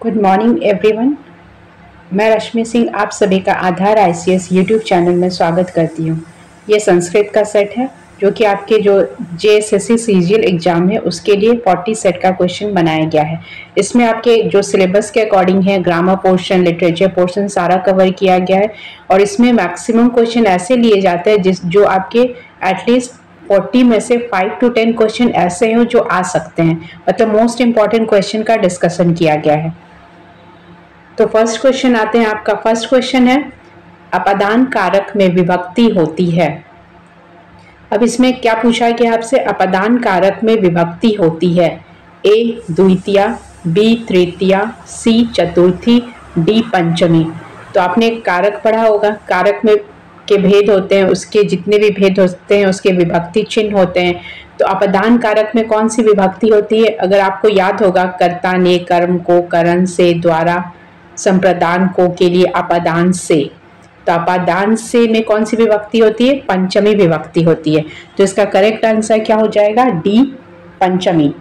Good morning everyone. मैं रश्मि सिंह आप सभी का आधार ICS यूट्यूब चैनल में स्वागत करती हूँ। ये संस्कृत का सेट है जो कि आपके जो JSSC CGL एग्ज़ाम है उसके लिए 40 सेट का क्वेश्चन बनाया गया है। इसमें आपके जो सिलेबस के अकॉर्डिंग है ग्रामर पोर्शन, लिटरेचर पोर्शन सारा कवर किया गया है और इसमें मैक्सिमम क्वेश्चन ऐसे लिए जाते हैं जो आपके एटलीस्ट 40 में से 5 to 10 क्वेश्चन ऐसे हैं जो आ सकते हैं, मतलब मोस्ट इम्पॉर्टेंट क्वेश्चन का डिस्कशन किया गया है। तो फर्स्ट क्वेश्चन आते हैं। आपका फर्स्ट क्वेश्चन है अपादान कारक में विभक्ति होती है। अब इसमें क्या पूछा गया आपसे? अपादान कारक में विभक्ति होती है। A Dwitiya, B Tritiya, C Chaturthi, D पंचमी। तो आपने कारक पढ़ा होगा, कारक में के भेद होते हैं, उसके जितने भी भेद होते हैं उसके विभक्ति चिन्ह होते हैं। तो अपादान कारक में कौन सी विभक्ति होती है? अगर आपको याद होगा, कर्ता ने, कर्म को, करण से, द्वारा, संप्रदान को के लिए अपादान से। तो अपादान से में कौन सी विभक्ति होती है? पंचमी विभक्ति होती है। तो इसका करेक्ट आंसर क्या हो जाएगा? डी पंचमी।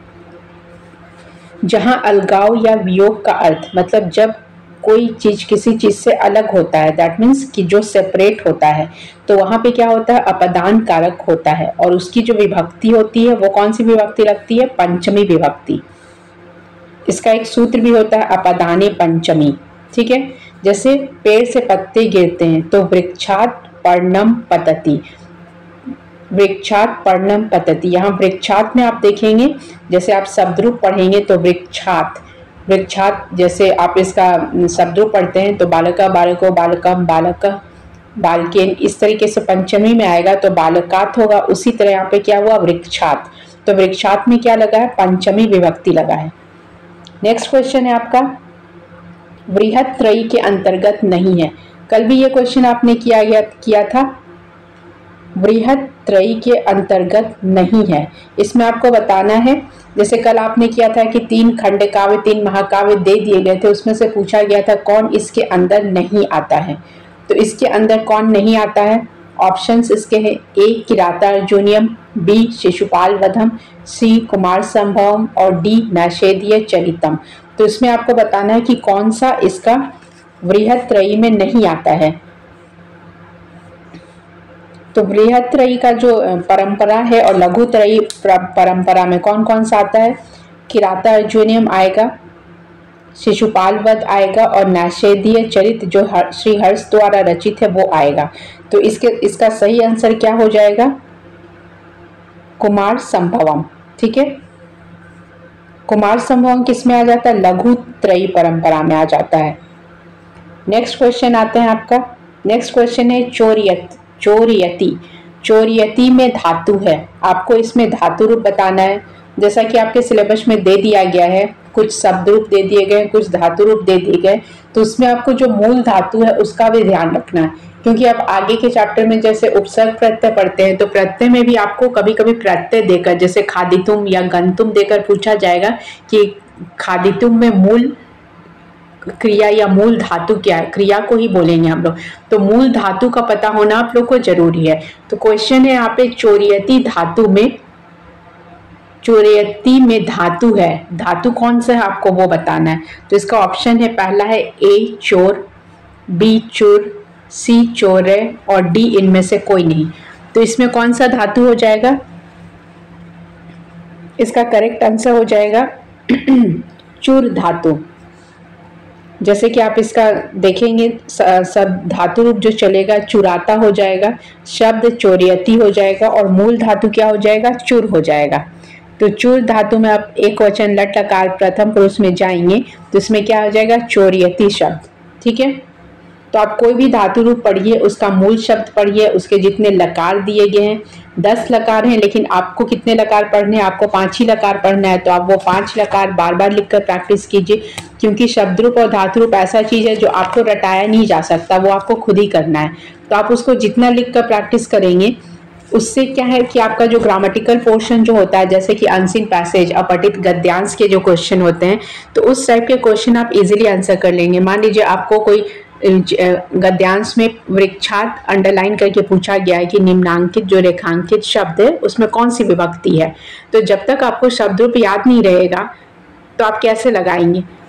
जहां अलगाव या वियोग का अर्थ, मतलब जब कोई चीज किसी चीज से अलग होता है, दैट मीन्स कि जो सेपरेट होता है, तो वहां पे क्या होता है? अपादान कारक होता है और उसकी जो विभक्ति होती है वो कौन सी विभक्ति लगती है? पंचमी विभक्ति। इसका एक सूत्र भी होता है अपादाने पंचमी, ठीक है। जैसे पेड़ से पत्ते गिरते हैं तो वृक्षात पर्णम पतति, वृक्षात पर्णम पतति। यहाँ वृक्षात में आप देखेंगे, जैसे आप शब्दरूप पढ़ेंगे तो वृक्षात, वृक्षात जैसे आप इसका शब्दरूप पढ़ते हैं तो बालका, बालको, बालकम, बालक, बालकेन, इस तरीके से पंचमी में आएगा तो बालकात होगा। उसी तरह यहाँ पे क्या हुआ? वृक्षात। तो वृक्षात में क्या लगा है? पंचमी विभक्ति लगा है। नेक्स्ट क्वेश्चन है आपका वृहत त्रयी के अंतर्गत नहीं है। कल भी ये क्वेश्चन आपने किया था, वृहत त्रयी के अंतर्गत नहीं है। इसमें आपको बताना है, जैसे कल आपने किया था कि 3 खंड काव्य, 3 महाकाव्य दे दिए गए थे, उसमें से पूछा गया था कौन इसके अंदर नहीं आता है। तो इसके अंदर कौन नहीं आता है? ऑप्शंस इसके हैं A किरातार्जुनीयम, B Shishupal वधम, C Kumar संभवम और D नैषेधीय चरितम। तो इसमें आपको बताना है कि कौन सा इसका वृहत त्रयी में नहीं आता है। तो वृहत त्रयी का जो परंपरा है और लघु त्रयी परंपरा में कौन कौन सा आता है? किरातार्जुनीयम आएगा, शिशुपाल वध आएगा और नैषेधीय चरित जो श्री हर्ष द्वारा रचित है वो आएगा। तो इसका सही आंसर क्या हो जाएगा? कुमार संभवम, ठीक है। कुमार संभवम किस में आ जाता है? लघु त्रयी परंपरा में आ जाता है। नेक्स्ट क्वेश्चन आते हैं आपका। नेक्स्ट क्वेश्चन है चोरयति। चोरयति में धातु है, आपको इसमें धातु रूप बताना है। जैसा कि आपके सिलेबस में दे दिया गया है, कुछ शब्द रूप दे दिए गए, कुछ धातु रूप दे दिए गए, तो उसमें आपको जो मूल धातु है उसका भी ध्यान रखना है, क्योंकि आप आगे के चैप्टर में जैसे उपसर्ग प्रत्यय पढ़ते हैं तो प्रत्यय में भी आपको कभी कभी प्रत्यय देकर, जैसे खादितुम या गंतुम देकर पूछा जाएगा कि खादितुम में मूल क्रिया या मूल धातु क्या है, क्रिया को ही बोलेंगे हम लोग। तो मूल धातु का पता होना आप लोग को जरूरी है। तो क्वेश्चन है यहाँ पे चोरयति धातु में, चोरयति में धातु है, धातु कौन सा है आपको वो बताना है। तो इसका ऑप्शन है, पहला है A चोर, B चुर, C चोरय और D इनमें से कोई नहीं। तो इसमें कौन सा धातु हो जाएगा? इसका करेक्ट आंसर हो जाएगा चुर धातु। जैसे कि आप इसका देखेंगे, सब धातु रूप जो चलेगा चुराता हो जाएगा, शब्द चोरयति हो जाएगा और मूल धातु क्या हो जाएगा? चुर हो जाएगा। तो चुर धातु में आप एक वचन लट लकार प्रथम पुरुष में जाएंगे तो इसमें क्या हो जाएगा? चोरयति शब्द, ठीक है। तो आप कोई भी धातु रूप पढ़िए, उसका मूल शब्द पढ़िए, उसके जितने लकार दिए गए हैं, 10 लकार हैं, लेकिन आपको कितने लकार पढ़ने हैं? आपको 5 ही लकार पढ़ना है। तो आप वो 5 लकार बार बार लिखकर प्रैक्टिस कीजिए, क्योंकि शब्द रूप और धातु रूप ऐसा चीज़ है जो आपको रटाया नहीं जा सकता, वो आपको खुद ही करना है। तो आप उसको जितना लिखकर प्रैक्टिस करेंगे उससे क्या है कि आपका जो ग्रामेटिकल पोर्शन जो होता है, जैसे कि अनसीन पैसेज, अपठित गद्यांश के जो क्वेश्चन होते हैं, तो उस टाइप के क्वेश्चन आप इजीली आंसर कर लेंगे। मान लीजिए आपको कोई गद्यांश में वृक्षात अंडरलाइन करके पूछा गया है कि निम्नांकित जो रेखांकित शब्द है उसमें कौन सी विभक्ति है, तो जब तक आपको शब्द रूप याद नहीं रहेगा तो आप कैसे लगाएंगे।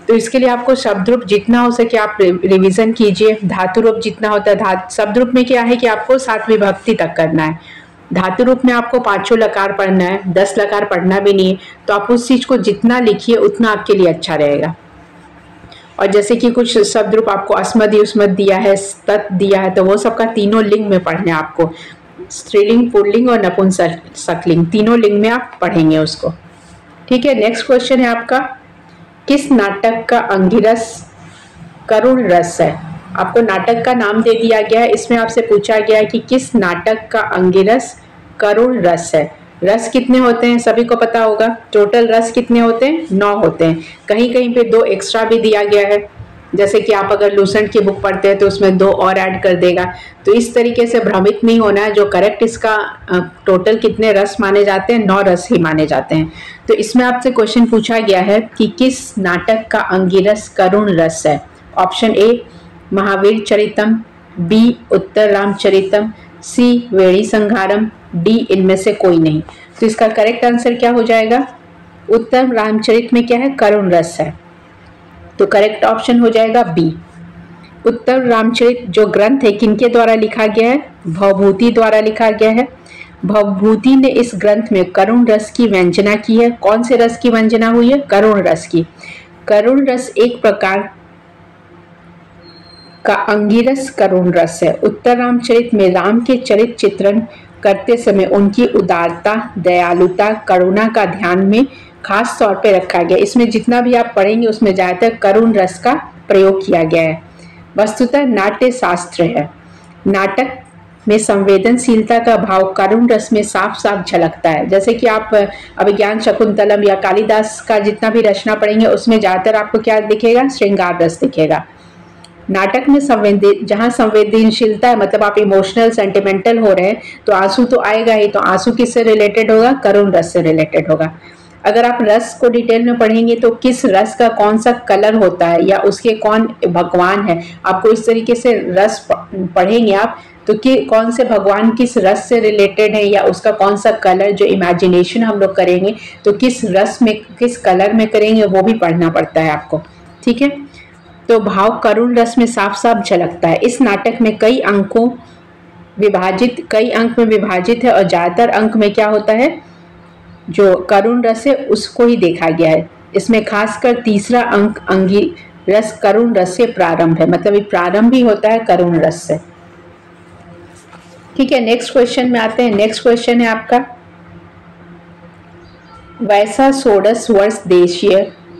तो इसके लिए आपको शब्द रूप जितना हो सके आप रिवीजन कीजिए। धातु रूप जितना होता है, शब्द रूप में क्या है कि आपको 7 विभक्ति तक करना है। धातु रूप में आपको 5 लकार पढ़ना है, 10 लकार पढ़ना भी नहीं है। तो आप उस चीज को जितना लिखिए उतना आपके लिए अच्छा रहेगा। और जैसे कि कुछ शब्द रूप आपको अस्मदि उस्मद दिया है, तत् दिया है, तो वो सबका तीनों लिंग में पढ़ना है आपको। स्त्रीलिंग, पुल्लिंग और नपुंसकलिंग तीनों लिंग में आप पढ़ेंगे उसको। ठीक है, नेक्स्ट क्वेश्चन है आपका, किस नाटक का अंगिरस करुण रस है? आपको नाटक का नाम दे दिया गया है, इसमें आपसे पूछा गया है कि किस नाटक का अंगिरस करुण रस है। रस कितने होते हैं सभी को पता होगा, टोटल रस कितने होते हैं? 9 होते हैं। कहीं कहीं पे 2 एक्स्ट्रा भी दिया गया है, जैसे कि आप अगर लूसेंट की बुक पढ़ते हैं तो उसमें 2 और ऐड कर देगा। तो इस तरीके से भ्रमित नहीं होना है। जो करेक्ट इसका टोटल कितने रस माने जाते हैं? 9 रस ही माने जाते हैं। तो इसमें आपसे क्वेश्चन पूछा गया है कि किस नाटक का अंगिरस करुण रस है। Option A Mahavir Charitam, B Uttar Ramcharitam, C Veni Samharam, D इनमें से कोई नहीं। तो इसका करेक्ट आंसर क्या हो जाएगा? उत्तर रामचरित में क्या है? करुण रस है। तो करेक्ट ऑप्शन हो जाएगा बी। उत्तर रामचरित जो ग्रंथ है किनके द्वारा लिखा गया है? भवभूति द्वारा लिखा गया है। भवभूति ने इस ग्रंथ में करुण रस की व्यंजना की है। कौन से रस की व्यंजना हुई है? करुण रस की। करुण रस एक प्रकार का अंगिरस करुण रस है। उत्तर रामचरित में राम के चरित्र चित्रण करते समय उनकी उदारता, दयालुता, करुणा का ध्यान में खास तौर पे रखा गया। इसमें जितना भी आप पढ़ेंगे उसमें ज्यादातर करुण रस का प्रयोग किया गया है। वस्तुतः नाट्य शास्त्र है। नाटक में संवेदनशीलता का भाव करुण रस में साफ साफ झलकता है। जैसे कि आप अभिज्ञान शकुंतलम या कालिदास का जितना भी रचना पढ़ेंगे उसमें ज्यादातर आपको क्या दिखेगा? श्रृंगार रस दिखेगा। नाटक में जहाँ संवेदनशीलता है, मतलब आप इमोशनल सेंटिमेंटल हो रहे हैं तो आंसू तो आएगा ही। तो आंसू किससे रिलेटेड होगा? करुण रस से रिलेटेड होगा। अगर आप रस को डिटेल में पढ़ेंगे तो किस रस का कौन सा कलर होता है या उसके कौन भगवान है, आपको इस तरीके से रस पढ़ेंगे आप तो कि कौन से भगवान किस रस से रिलेटेड है या उसका कौन सा कलर, जो इमेजिनेशन हम लोग करेंगे तो किस रस में किस कलर में करेंगे वो भी पढ़ना पड़ता है आपको। ठीक है, तो भाव करुण रस में साफ साफ झलकता है। इस नाटक में कई अंक में विभाजित है और ज्यादातर अंक में क्या होता है? जो करुण रस है उसको ही देखा गया है। इसमें खासकर तीसरा अंक अंगी रस करुण रस से प्रारंभ है, मतलब ये प्रारंभ ही होता है करुण रस से। ठीक है, नेक्स्ट क्वेश्चन में आते हैं। नेक्स्ट क्वेश्चन है आपका, वैसा षोडश वर्ष देशीय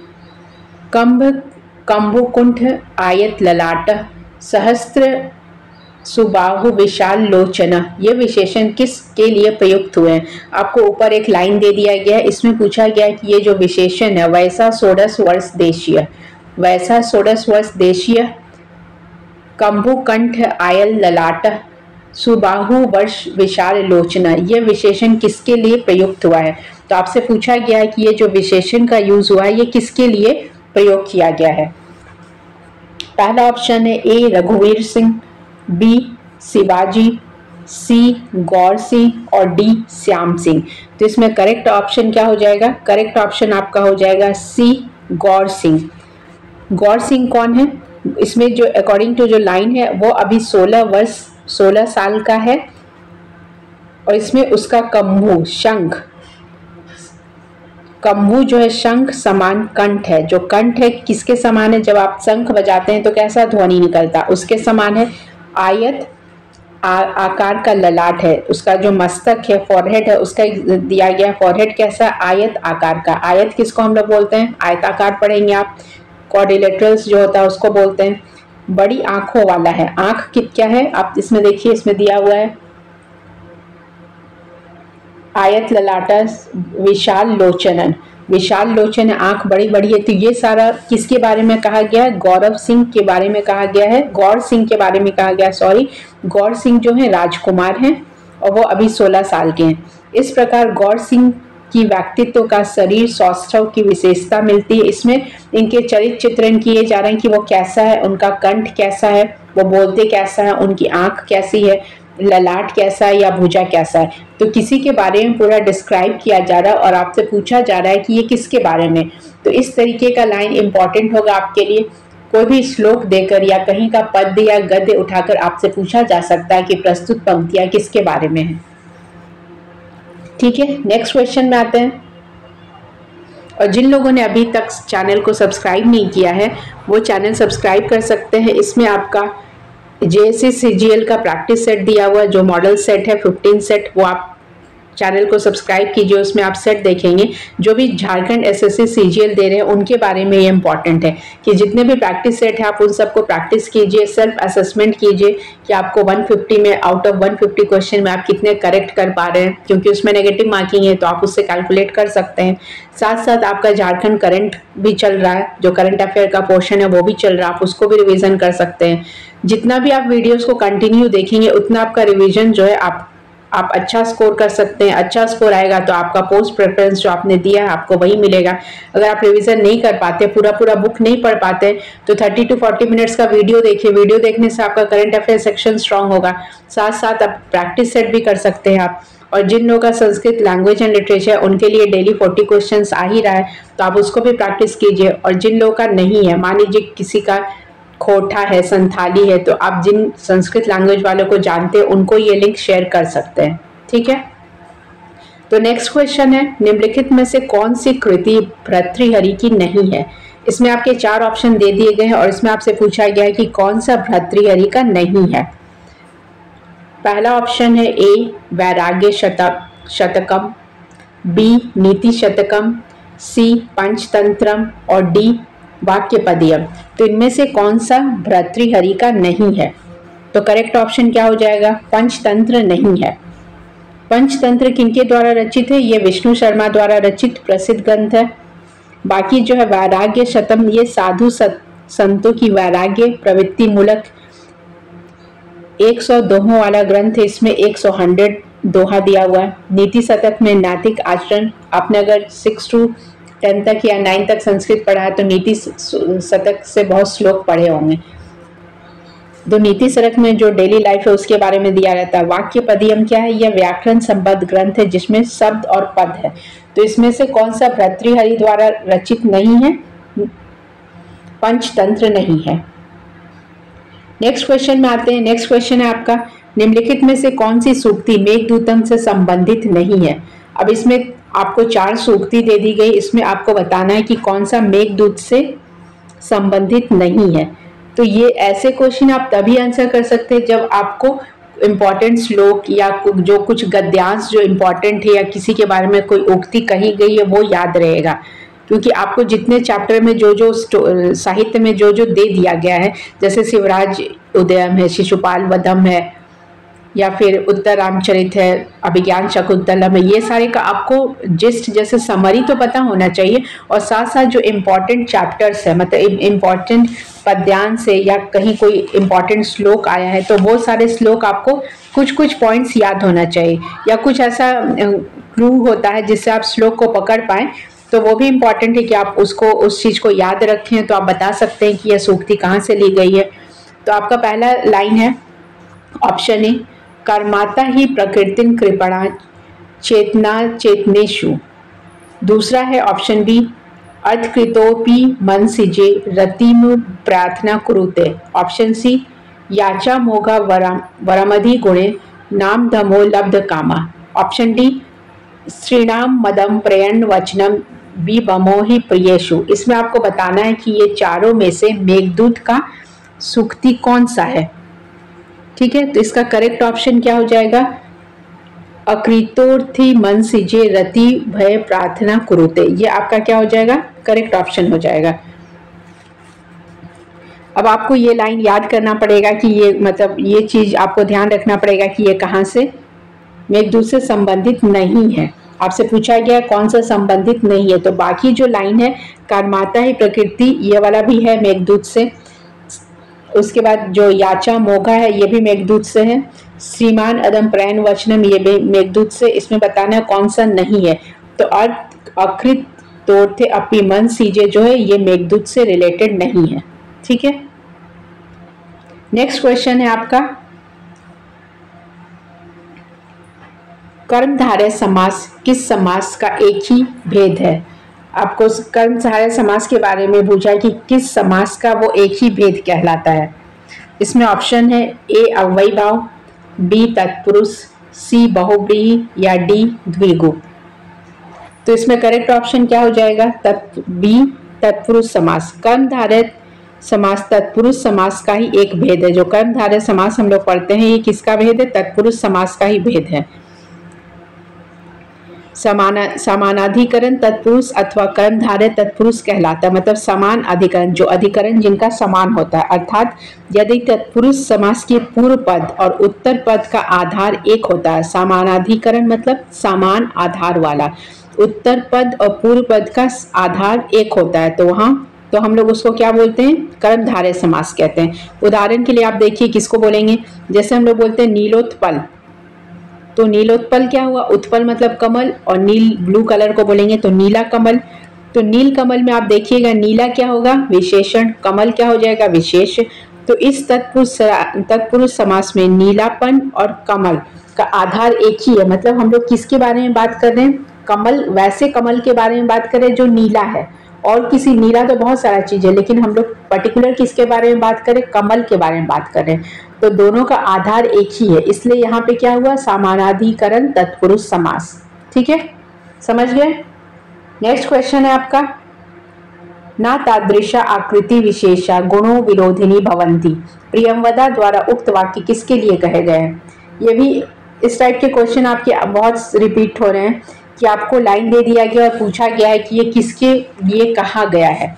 कंभुकुंठ आयत ललाट सहस्त्र सुबाहु विशाल लोचना, ये विशेषण किसके लिए प्रयुक्त हुए हैं? आपको ऊपर एक लाइन दे दिया गया है, इसमें पूछा गया है कि ये जो विशेषण है वैसा षोडश वर्ष देशीय, वैसा षोडश वर्ष देशीय कंभुकंठ आयल ललाट सुबाहु वर्ष विशाल लोचना, ये विशेषण किसके लिए प्रयुक्त हुआ है? तो आपसे पूछा गया है कि ये जो विशेषण का यूज हुआ है ये किसके लिए प्रयोग किया गया है? पहला ऑप्शन है ए रघुवीर सिंह, बी शिवाजी, सी गौर सिंह और डी श्याम सिंह। तो इसमें करेक्ट ऑप्शन क्या हो जाएगा? करेक्ट ऑप्शन आपका हो जाएगा सी गौर सिंह। गौर सिंह कौन है? इसमें जो अकॉर्डिंग टू जो लाइन है वो अभी 16 साल का है और इसमें उसका कम्भू शंख, कम्भू जो है शंख समान कंठ है। जो कंठ है किसके समान है? जब आप शंख बजाते हैं तो कैसा ध्वनि निकलता, उसके समान है। आयत आकार का ललाट है, उसका जो मस्तक है फॉरहेड है उसका दिया गया। फॉरहेड कैसा? आयत आकार का। आयत किसको हम लोग बोलते हैं? आयताकार पढ़ेंगे आप। क्वाड्रिलेटरल्स जो होता है उसको बोलते हैं। बड़ी आंखों वाला है। आंख क्या है? आप इसमें देखिए, इसमें दिया हुआ है आयत ललाटस विशाल लोचनन, विशाल लोचन आंख बड़ी बड़ी है। तो ये सारा किसके बारे में कहा गया है? गौरव सिंह के बारे में कहा गया है, गौर सिंह के बारे में कहा गया। सॉरी, गौर सिंह जो है राजकुमार हैं और वो अभी 16 साल के हैं। इस प्रकार गौर सिंह की व्यक्तित्व का शरीर सौष्ठव की विशेषता मिलती है। इसमें इनके चरित्र चित्रण किए जा रहे हैं कि वो कैसा है, उनका कंठ कैसा है, वो बोलते कैसा है, उनकी आंख कैसी है। ललाट कैसा है या भुजा कैसा है। तो किसी के बारे में पूरा डिस्क्राइब किया जा रहा है और आपसे पूछा जा रहा है कि ये किसके बारे में। तो इस तरीके का लाइन इंपॉर्टेंट होगा आपके लिए। कोई भी श्लोक देकर या कहीं का पद्य या गद्य उठाकर आपसे पूछा जा सकता है कि प्रस्तुत पंक्तियां किसके बारे में है। ठीक है, नेक्स्ट क्वेश्चन में आते हैं। और जिन लोगों ने अभी तक चैनल को सब्सक्राइब नहीं किया है वो चैनल सब्सक्राइब कर सकते हैं। इसमें आपका JSC CGL का प्रैक्टिस सेट दिया हुआ है, जो मॉडल सेट है 15 सेट, वो आप चैनल को सब्सक्राइब कीजिए। उसमें आप सेट देखेंगे। जो भी झारखंड SSC CGL दे रहे हैं उनके बारे में ये इंपॉर्टेंट है कि जितने भी प्रैक्टिस सेट है आप उन सबको प्रैक्टिस कीजिए, सेल्फ असेसमेंट कीजिए कि आपको 150 में आउट ऑफ 150 क्वेश्चन में आप कितने करेक्ट कर पा रहे हैं, क्योंकि उसमें नेगेटिव मार्किंग है तो आप उससे कैलकुलेट कर सकते हैं। साथ साथ आपका झारखंड करंट भी चल रहा है, जो करंट अफेयर का पोर्शन है वो भी चल रहा है, आप उसको भी रिविजन कर सकते हैं। जितना भी आप वीडियोस को कंटिन्यू देखेंगे उतना आपका रिवीजन जो है आप अच्छा स्कोर कर सकते हैं। अच्छा स्कोर आएगा तो आपका पोस्ट प्रेफरेंस जो आपने दिया है आपको वही मिलेगा। अगर आप रिवीजन नहीं कर पाते, पूरा बुक नहीं पढ़ पाते, तो 30 to 40 मिनट्स का वीडियो देखिए। वीडियो देखने से आपका करंट अफेयर सेक्शन स्ट्रांग होगा। साथ साथ आप प्रैक्टिस सेट भी कर सकते हैं आप। और जिन लोगों का संस्कृत लैंग्वेज एंड लिटरेचर उनके लिए डेली 40 क्वेश्चन आ ही रहा है तो आप उसको भी प्रैक्टिस कीजिए। और जिन लोगों का नहीं है, मान लीजिए किसी का खोटा है, संथाली है, तो आप जिन संस्कृत लैंग्वेज वालों को जानते हैं उनको ये लिंक शेयर कर सकते हैं। ठीक है, तो नेक्स्ट क्वेश्चन है, निम्नलिखित में से कौन सी कृति भर्तृहरि की नहीं है। इसमें आपके 4 ऑप्शन दे दिए गए हैं और इसमें आपसे पूछा गया है कि कौन सा भर्तृहरि का नहीं है। पहला ऑप्शन है A वैराग्य शतकम, B नीति शतकम, C पंचतंत्रम और D वाक्यपदीयम। तो इनमें से कौन सा भर्तृहरि का नहीं है? तो करेक्ट ऑप्शन क्या हो जाएगा? पंचतंत्र नहीं है। पंचतंत्र किनके द्वारा रचित है? ये विष्णु शर्मा द्वारा रचित प्रसिद्ध ग्रंथ है। बाकी जो है वैराग्य शतम, ये साधु संतों की वैराग्य प्रवृत्ति मूलक 100 दोहों वाला ग्रंथ है। इसमें 100 दोहा दिया हुआ है। नीति शतक में नैतिक आचरण, आपने अगर 6 to 10 तक या 9 तक संस्कृत पढ़ा है तो नीति शतक से बहुत श्लोक पढ़े होंगे। तो नीति शतक में जो डेली लाइफ है उसके बारे में दिया रहता है। वाक्यपदीयम क्या है? यह व्याकरण संबद्ध ग्रंथ है जिसमें शब्द और पद है। तो इसमें से कौन सा भर्तृहरि द्वारा रचित नहीं है? पंचतंत्र नहीं है। नेक्स्ट क्वेश्चन में आते हैं। नेक्स्ट क्वेश्चन है आपका, निम्नलिखित में से कौन सी सूक्ति मेघदूतम से संबंधित नहीं है। अब इसमें आपको 4 सूक्ति दे दी गई, इसमें आपको बताना है कि कौन सा मेघदूत से संबंधित नहीं है। तो ये ऐसे क्वेश्चन आप तभी आंसर कर सकते हैं जब आपको इम्पॉर्टेंट श्लोक या जो कुछ गद्यांश जो इम्पॉर्टेंट है या किसी के बारे में कोई उक्ति कही गई है वो याद रहेगा। क्योंकि आपको जितने चैप्टर में जो साहित्य में जो दे दिया गया है, जैसे शिवराज उदयम है, शिशुपाल वधम है, या फिर उत्तर रामचरित है, अभिज्ञान शकुंतलम है, ये सारे का आपको जिस्ट जैसे समरी तो पता होना चाहिए। और साथ साथ जो इम्पोर्टेंट चैप्टर्स है, मतलब इम्पोर्टेंट पद्यांश से या कहीं कोई इम्पोर्टेंट श्लोक आया है तो वो सारे श्लोक आपको कुछ पॉइंट्स याद होना चाहिए, या कुछ ऐसा क्लू होता है जिससे आप श्लोक को पकड़ पाएँ। तो वो भी इम्पॉर्टेंट है कि आप उस चीज़ को याद रखें। तो आप बता सकते हैं कि यह सूक्ति कहाँ से ली गई है। तो आपका पहला लाइन है ऑप्शन ए, कर्माता ही प्रकृतिं कृपणा चेतना चेतनेषु। दूसरा है ऑप्शन बी, अर्थकृतोपि मनसिजे रतिमु प्रार्थना कुरुते। ऑप्शन सी, याचा मोगा वरमधि गुणे नाम धमो लब्ध कामा। ऑप्शन डी, श्रीणाम मदम प्रयण वचनम विबमो ही प्रियेषु। इसमें आपको बताना है कि ये चारों में से मेघदूत का सूक्ति कौन सा है। ठीक है, तो इसका करेक्ट ऑप्शन क्या हो जाएगा? अकृतोर्थी मन सिजे रति भय प्रार्थना कुरुते। ये आपका क्या हो जाएगा? करेक्ट ऑप्शन हो जाएगा। अब आपको ये लाइन याद करना पड़ेगा कि ये मतलब ये चीज आपको ध्यान रखना पड़ेगा कि ये कहाँ से मेघदूत से संबंधित नहीं है। आपसे पूछा गया कौन सा संबंधित नहीं है, तो बाकी जो लाइन है कर्माता ही प्रकृति, ये वाला भी है मेघदूत से। उसके बाद जो याचा मोघा है ये भी मेघदूत से है। श्रीमान अदम प्रयण वचनम ये भी मेघदूत से। इसमें बताना कौन सा नहीं है। तो अकृत तोर्थे अपि मन सीजे जो है ये मेघदूत से रिलेटेड नहीं है। ठीक है, नेक्स्ट क्वेश्चन है आपका, कर्मधारय समास किस समास का एक ही भेद है? आपको कर्मधारय समास के बारे में पूछा है कि किस समास का वो एक ही भेद कहलाता है। इसमें ऑप्शन है ए अव्ययी भाव, बी तत्पुरुष, सी बहुव्रीहि या डी द्विगु। तो इसमें करेक्ट ऑप्शन क्या हो जाएगा? बी तत्पुरुष समास। कर्मधारय समास तत्पुरुष समास का ही एक भेद है। जो कर्मधारय समास हम लोग पढ़ते हैं ये किसका भेद है? तत्पुरुष समास का ही भेद है। समानाधिकरण तत्पुरुष अथवा कर्मधारय तत्पुरुष कहलाता है, मतलब समान अधिकरण, जो अधिकरण जिनका समान होता है। अर्थात यदि तत्पुरुष समास के पूर्व पद और उत्तर पद का आधार एक होता है, समानाधिकरण मतलब समान आधार वाला, उत्तर पद और पूर्व पद का आधार एक होता है, तो हम लोग उसको क्या बोलते हैं? कर्मधारय समास कहते हैं। उदाहरण के लिए आप देखिए किसको बोलेंगे, जैसे हम लोग बोलते हैं नीलोत्पल, तो नीलोत्पल क्या हुआ? उत्पल मतलब कमल, और नील ब्लू कलर को बोलेंगे तो नीला कमल। तो नील कमल में आप देखिएगा नीला क्या होगा? विशेषण, कमल क्या हो जाएगा? विशेष। तो इस तत्पुरुष समास में नीलापन और कमल का आधार एक ही है। मतलब हम लोग किसके बारे में बात कर रहे हैं? कमल, वैसे कमल के बारे में बात करें जो नीला है, और किसी नीला तो बहुत सारा चीज है, लेकिन हम लोग पर्टिकुलर किसके बारे में बात करें? कमल के बारे में बात कर रहे हैं। तो दोनों का आधार एक ही है, इसलिए यहाँ पे क्या हुआ? समानाधिकरण तत्पुरुष समास। ठीक है, समझ गए? नेक्स्ट क्वेश्चन है आपका, न तादृशा आकृति विशेषा गुणों विरोधिनी भवन्ति, प्रियंवदा द्वारा उक्त वाक्य किसके लिए कहे गए हैं? ये भी इस टाइप के क्वेश्चन आपके बहुत रिपीट हो रहे हैं कि आपको लाइन दे दिया गया और पूछा गया है कि ये किसके लिए कहा गया है।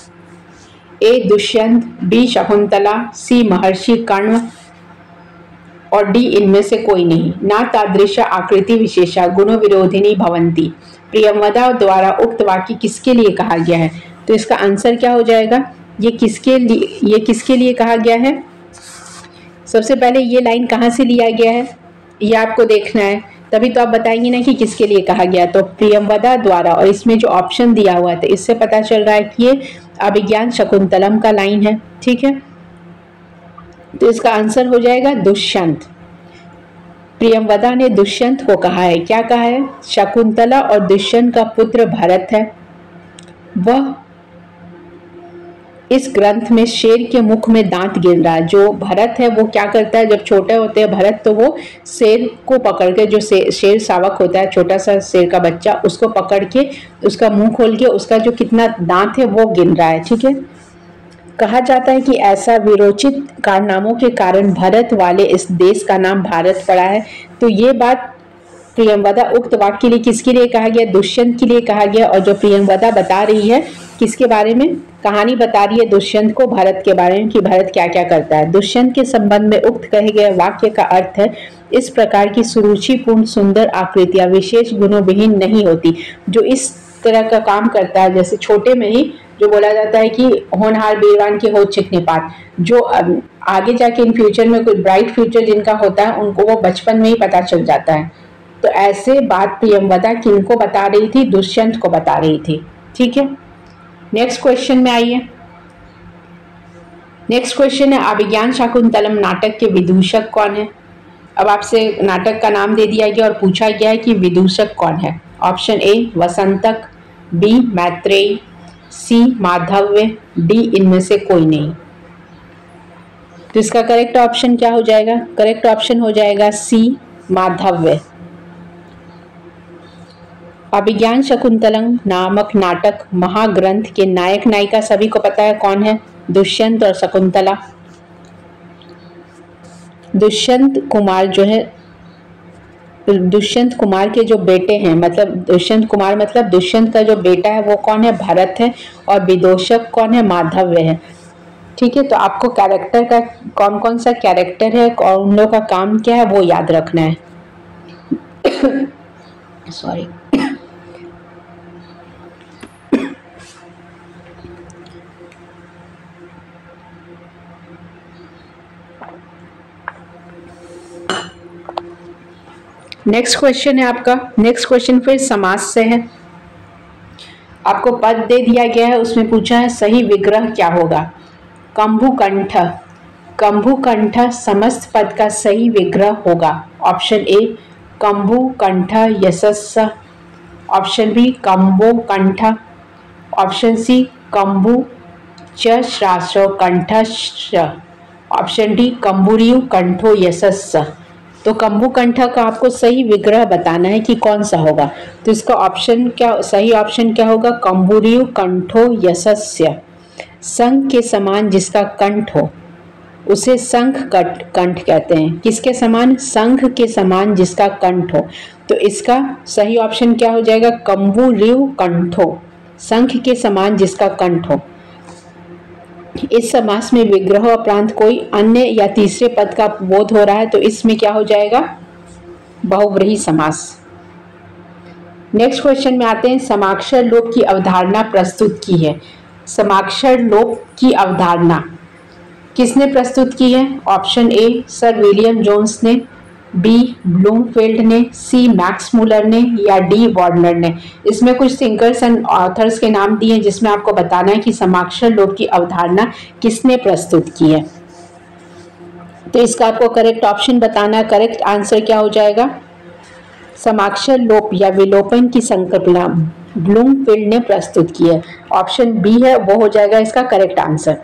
A Dushyant, B Shakuntala, C महर्षि कर्ण और डी इनमें से कोई नहीं। ना तादृश आकृति विशेषा गुण विरोधिनी भवंती, प्रियंवदा द्वारा उक्त वाक्य किसके लिए कहा गया है? तो इसका आंसर क्या हो जाएगा? ये किसके लिए कहा गया है? सबसे पहले ये लाइन कहाँ से लिया गया है ये आपको देखना है, तभी तो आप बताएंगे ना कि किसके लिए कहा गया। तो प्रियंवदा द्वारा, और इसमें जो ऑप्शन दिया हुआ है तो इससे पता चल रहा है कि ये अभिज्ञान शकुंतलम का लाइन है। ठीक है, तो इसका आंसर हो जाएगा दुष्यंत। प्रियंवदा ने दुष्यंत को कहा है, क्या कहा है? शकुंतला और दुष्यंत का पुत्र भरत है, वह इस ग्रंथ में शेर के मुख में दांत गिन रहा है। जो भरत है वो क्या करता है? जब छोटे होते हैं भरत तो वो शेर को पकड़ के, जो शेर शावक होता है, छोटा सा शेर का बच्चा, उसको पकड़ के उसका मुंह खोल के उसका जो कितना दांत है वो गिन रहा है। ठीक है, कहा जाता है कि ऐसा विरोचित कारनामों के कारण भरत वाले इस देश का नाम भारत पड़ा है। तो ये बात प्रियंवदा उक्त वाक्य के लिए किसके लिए कहा गया? दुष्यंत के लिए कहा गया। और जो प्रियंवदा बता रही है किसके बारे में? कहानी बता रही है दुष्यंत को भरत के बारे में कि भरत क्या क्या करता है। दुष्यंत के संबंध में उक्त कहे गए वाक्य का अर्थ है, इस प्रकार की सुरुचिपूर्ण सुंदर आकृतियां विशेष गुणों विहीन नहीं होती। जो इस तरह का काम करता है, जैसे छोटे में ही जो बोला जाता है कि होनहार बीरवान की हो चिकनी पात, जो आगे जाके इन फ्यूचर में कोई ब्राइट फ्यूचर जिनका होता है उनको वो बचपन में ही पता चल जाता है। तो ऐसे बात प्रियंवदा किनको बता रही थी? दुष्यंत को बता रही थी। ठीक है, नेक्स्ट क्वेश्चन में आइए। नेक्स्ट क्वेश्चन है, अभिज्ञान शाकुंतलम नाटक के विदूषक कौन है? अब आपसे नाटक का नाम दे दिया गया और पूछा गया है कि विदूषक कौन है। Option A Vasantak, B Maitreyi, C Madhavya, D इनमें से कोई नहीं। तो इसका करेक्ट ऑप्शन क्या हो जाएगा? करेक्ट ऑप्शन हो जाएगा सी माधव्य। अभिज्ञान शकुंतलम नामक नाटक महाग्रंथ के नायक नायिका सभी को पता है कौन है? दुष्यंत और शकुंतला। दुष्यंत कुमार जो है, दुष्यंत कुमार के जो बेटे हैं, मतलब दुष्यंत कुमार मतलब दुष्यंत का जो बेटा है वो कौन है? भरत है। और विदूषक कौन है? माधव्य है। ठीक है, तो आपको कैरेक्टर का कौन कौन सा कैरेक्टर है और उन लोगों का काम क्या है वो याद रखना है। सॉरी। नेक्स्ट क्वेश्चन है आपका। नेक्स्ट क्वेश्चन फिर समास से है। आपको पद दे दिया गया है, उसमें पूछा है सही विग्रह क्या होगा? कंभुकंठ। कंभुकंठ समस्त पद का सही विग्रह होगा। ऑप्शन ए कंभु कंठ यशस्स, ऑप्शन बी कंबो कंठ, ऑप्शन सी कंबु च श्रासो कंठश्च, ऑप्शन डी कंबुरियु कंठो यशस्स। तो कंबु कंठ का आपको सही विग्रह बताना है कि कौन सा होगा। तो इसका ऑप्शन क्या, सही ऑप्शन क्या होगा, कंबुरियु कंठो यशस्य। शंख के समान जिसका कंठ हो उसे शंख कंठ कहते हैं। किसके समान, शंख के समान जिसका कंठ हो। तो इसका सही ऑप्शन क्या हो जाएगा, कंबुरियु कंठो, शंख के समान जिसका कंठ हो। इस समास में विग्रह उपरांत कोई अन्य या तीसरे पद का बोध हो रहा है तो इसमें क्या हो जाएगा, बहुव्रीहि समास। नेक्स्ट क्वेश्चन में आते हैं, समाक्षर लोप की अवधारणा प्रस्तुत की है। समाक्षर लोप की अवधारणा किसने प्रस्तुत की है? Option A sir William Jones ने, बी ब्लूमफील्ड ने, सी मैक्स मूलर ने या डी वार्नर ने। इसमें कुछ थिंकर्स एंड ऑथर्स के नाम दिए जिसमें आपको बताना है कि समाक्षर लोप की अवधारणा किसने प्रस्तुत की है। तो इसका आपको करेक्ट ऑप्शन बताना है। करेक्ट आंसर क्या हो जाएगा, समाक्षर लोप या विलोपन की संकल्पना ब्लूमफील्ड ने प्रस्तुत की है। ऑप्शन बी है वो हो जाएगा इसका करेक्ट आंसर।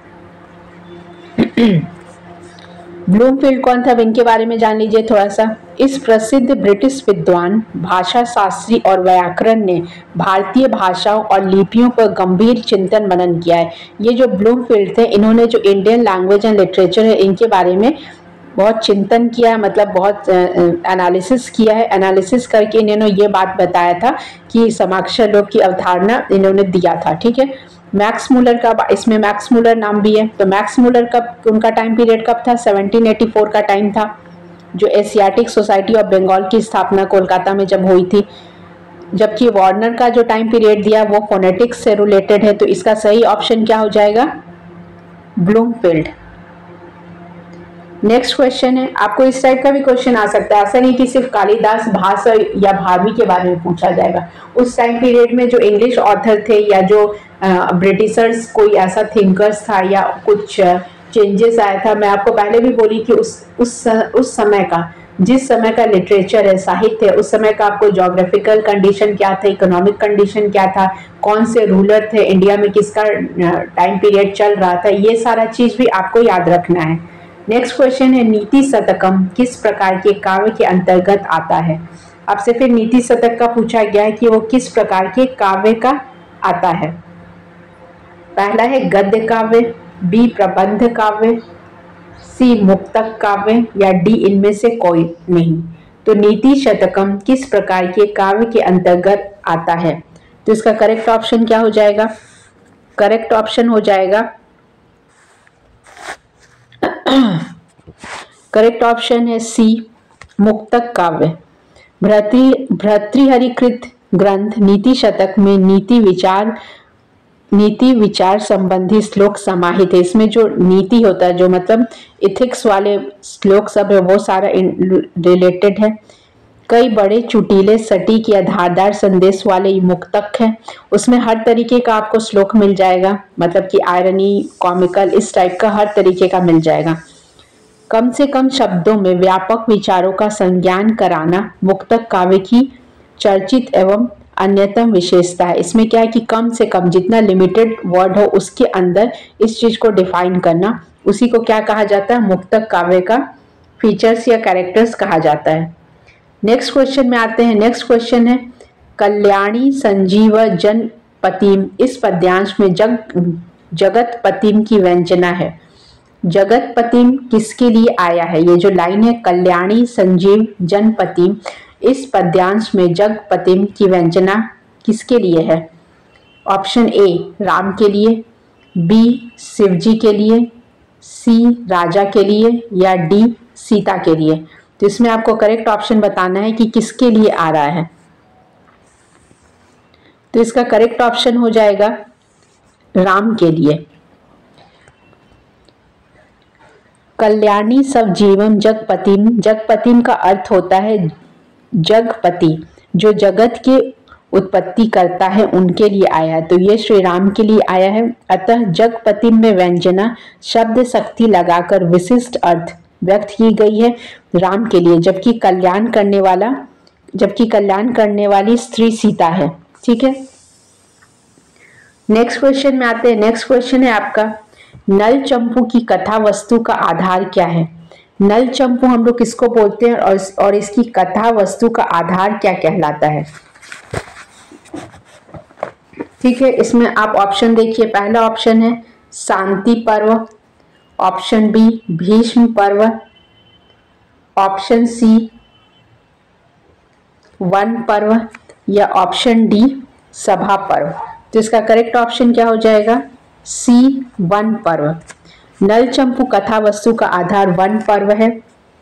ब्लूमफील्ड कौन था, अब इनके बारे में जान लीजिए थोड़ा सा। इस प्रसिद्ध ब्रिटिश विद्वान, भाषा शास्त्री और व्याकरण ने भारतीय भाषाओं और लिपियों पर गंभीर चिंतन मनन किया है। ये जो ब्लूमफील्ड थे, इन्होंने जो इंडियन लैंग्वेज एंड लिटरेचर है इनके बारे में बहुत चिंतन किया है, मतलब बहुत एनालिसिस किया है। एनालिसिस करके इन्होंने ये बात बताया था कि समाक्षर लोप की अवधारणा इन्होंने दिया था। ठीक है, मैक्स मूलर का, इसमें मैक्स मूलर नाम भी है। तो मैक्स मूलर का उनका टाइम पीरियड कब था, 1784 का टाइम था, जो एशियाटिक सोसाइटी ऑफ बंगाल की स्थापना कोलकाता में जब हुई थी। जबकि वार्नर का जो टाइम पीरियड दिया वो फोनेटिक्स से रिलेटेड है। तो इसका सही ऑप्शन क्या हो जाएगा, ब्लूमफील्ड। नेक्स्ट क्वेश्चन है, आपको इस टाइप का भी क्वेश्चन आ सकता है। ऐसा नहीं कि सिर्फ कालिदास, भास या भारवी के बारे में पूछा जाएगा। उस टाइम पीरियड में जो इंग्लिश ऑथर थे या जो ब्रिटिशर्स कोई ऐसा थिंकर्स था या कुछ चेंजेस आया था। मैं आपको पहले भी बोली कि उस समय का, जिस समय का लिटरेचर है, साहित्य है, उस समय का आपको जोग्राफिकल कंडीशन क्या था, इकोनॉमिक कंडीशन क्या था, कौन से रूलर थे इंडिया में, किसका टाइम पीरियड चल रहा था, ये सारा चीज भी आपको याद रखना है। नेक्स्ट क्वेश्चन है, नीति शतकम किस प्रकार के काव्य के अंतर्गत आता है। आपसे फिर नीति शतक का पूछा गया है कि वो किस प्रकार के काव्य का आता है। पहला है गद्य काव्य, बी प्रबंध काव्य, सी मुक्तक काव्य या डी इनमें से कोई नहीं। तो नीति शतकम किस प्रकार के काव्य के अंतर्गत आता है। तो इसका करेक्ट ऑप्शन क्या हो जाएगा, करेक्ट ऑप्शन हो जाएगा, करेक्ट ऑप्शन है सी मुक्तक काव्य। भर्तृहरिकृत ग्रंथ नीति शतक में नीति विचार संबंधी श्लोक समाहित है। इसमें जो नीति होता है, जो मतलब इथिक्स वाले श्लोक सब है, वो सारा रिलेटेड है। कई बड़े चुटीले सटीक या धारदार संदेश वाले मुक्तक है। उसमें हर तरीके का आपको श्लोक मिल जाएगा, मतलब कि आयरनी, कॉमिकल, इस टाइप का हर तरीके का मिल जाएगा। कम से कम शब्दों में व्यापक विचारों का संज्ञान कराना मुक्तक काव्य की चर्चित एवं अन्यतम विशेषता है। इसमें क्या है कि कम से कम, जितना लिमिटेड वर्ड हो उसके अंदर इस चीज को डिफाइन करना, उसी को क्या कहा जाता है, मुक्तक काव्य का फीचर्स या कैरेक्टर्स कहा जाता है। नेक्स्ट क्वेश्चन में आते हैं। नेक्स्ट क्वेश्चन है, कल्याणी संजीव जनपतिम, इस पद्यांश में जगतपतिम की व्यंजना है। जगतपतिम किसके लिए आया है। ये जो लाइन है, कल्याणी संजीव जनपतिम, इस पद्यांश में जगपतिम की व्यंजना किसके लिए है। ऑप्शन ए राम के लिए, बी शिवजी के लिए, सी राजा के लिए या डी सीता के लिए। तो इसमें आपको करेक्ट ऑप्शन बताना है कि किसके लिए आ रहा है। तो इसका करेक्ट ऑप्शन हो जाएगा राम के लिए। कल्याणी सब जीवम जगपतिम, जगपतिम का अर्थ होता है जगपति, जो जगत के उत्पत्ति करता है, उनके लिए आया है। तो ये श्री राम के लिए आया है। अतः जगपतिम में व्यंजना शब्द शक्ति लगाकर विशिष्ट अर्थ व्यक्त की गई है राम के लिए, जबकि कल्याण करने वाला जबकि कल्याण करने वाली स्त्री सीता है। ठीक है, नेक्स्ट क्वेश्चन में आते हैं। नेक्स्ट क्वेश्चन है आपका, नल चंपू की कथा वस्तु का आधार क्या है? नल चंपू हम लोग किसको बोलते हैं और इसकी कथा वस्तु का आधार क्या कहलाता है? ठीक है, इसमें आप ऑप्शन देखिए। पहला ऑप्शन है शांति पर्व, ऑप्शन बी भीष्म पर्व, ऑप्शन सी वन पर्व या ऑप्शन डी सभा पर्व। तो इसका करेक्ट ऑप्शन क्या हो जाएगा? सी वन पर्व। नल चंपू कथा वस्तु का आधार वन पर्व है।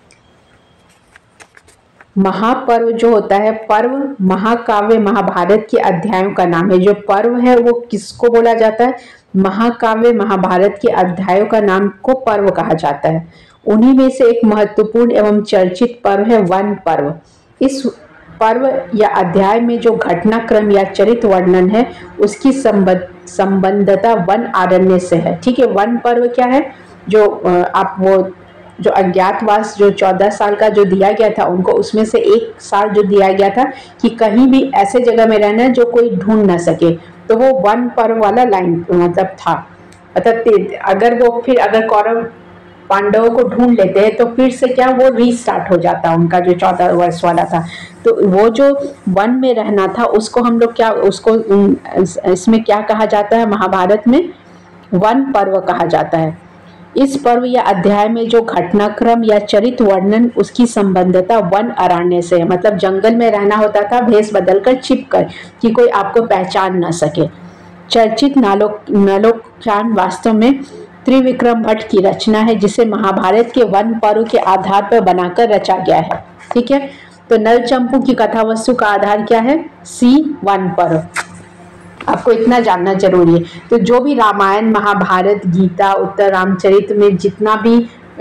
महापर्व जो होता है, पर्व महाकाव्य महाभारत के अध्यायों का नाम है। जो पर्व है वो किसको बोला जाता है? महाकाव्य महाभारत के अध्यायों का नाम को पर्व कहा जाता है। उन्हीं में से एक महत्वपूर्ण एवं चर्चित पर्व है वन पर्व। इस पर्व या अध्याय में जो घटनाक्रम या चरित्र वर्णन है उसकी संबंधता वन आरण्य से है। ठीक है, वन पर्व क्या है? जो आप वो जो अज्ञातवास जो 14 साल का जो दिया गया था उनको, उसमें से एक साल जो दिया गया था कि कहीं भी ऐसे जगह में रहना है जो कोई ढूंढ ना सके, तो वो वन पर्व वाला लाइन मतलब था। मतलब अगर वो फिर अगर कौरव पांडवों को ढूंढ लेते हैं तो फिर से क्या वो रीस्टार्ट हो जाता उनका जो 14 वर्ष वाला था। तो वो जो वन में रहना था उसको हम लोग क्या उसको इसमें क्या कहा जाता है? महाभारत में वन पर्व कहा जाता है। इस पर्व या अध्याय में जो घटनाक्रम या चरित्र वर्णन उसकी संबंधता वन अरण्य से है। मतलब जंगल में रहना होता था भेष बदलकर छिपकर कि कोई आपको पहचान न सके। चर्चित नलोख्यान वास्तव में त्रिविक्रम भट्ट की रचना है जिसे महाभारत के वन पर्व के आधार पर बनाकर रचा गया है। ठीक है, तो नल चंपू की कथा वस्तु का आधार क्या है? सी वन पर्व। आपको इतना जानना जरूरी है। तो जो भी रामायण महाभारत गीता उत्तर रामचरित में जितना भी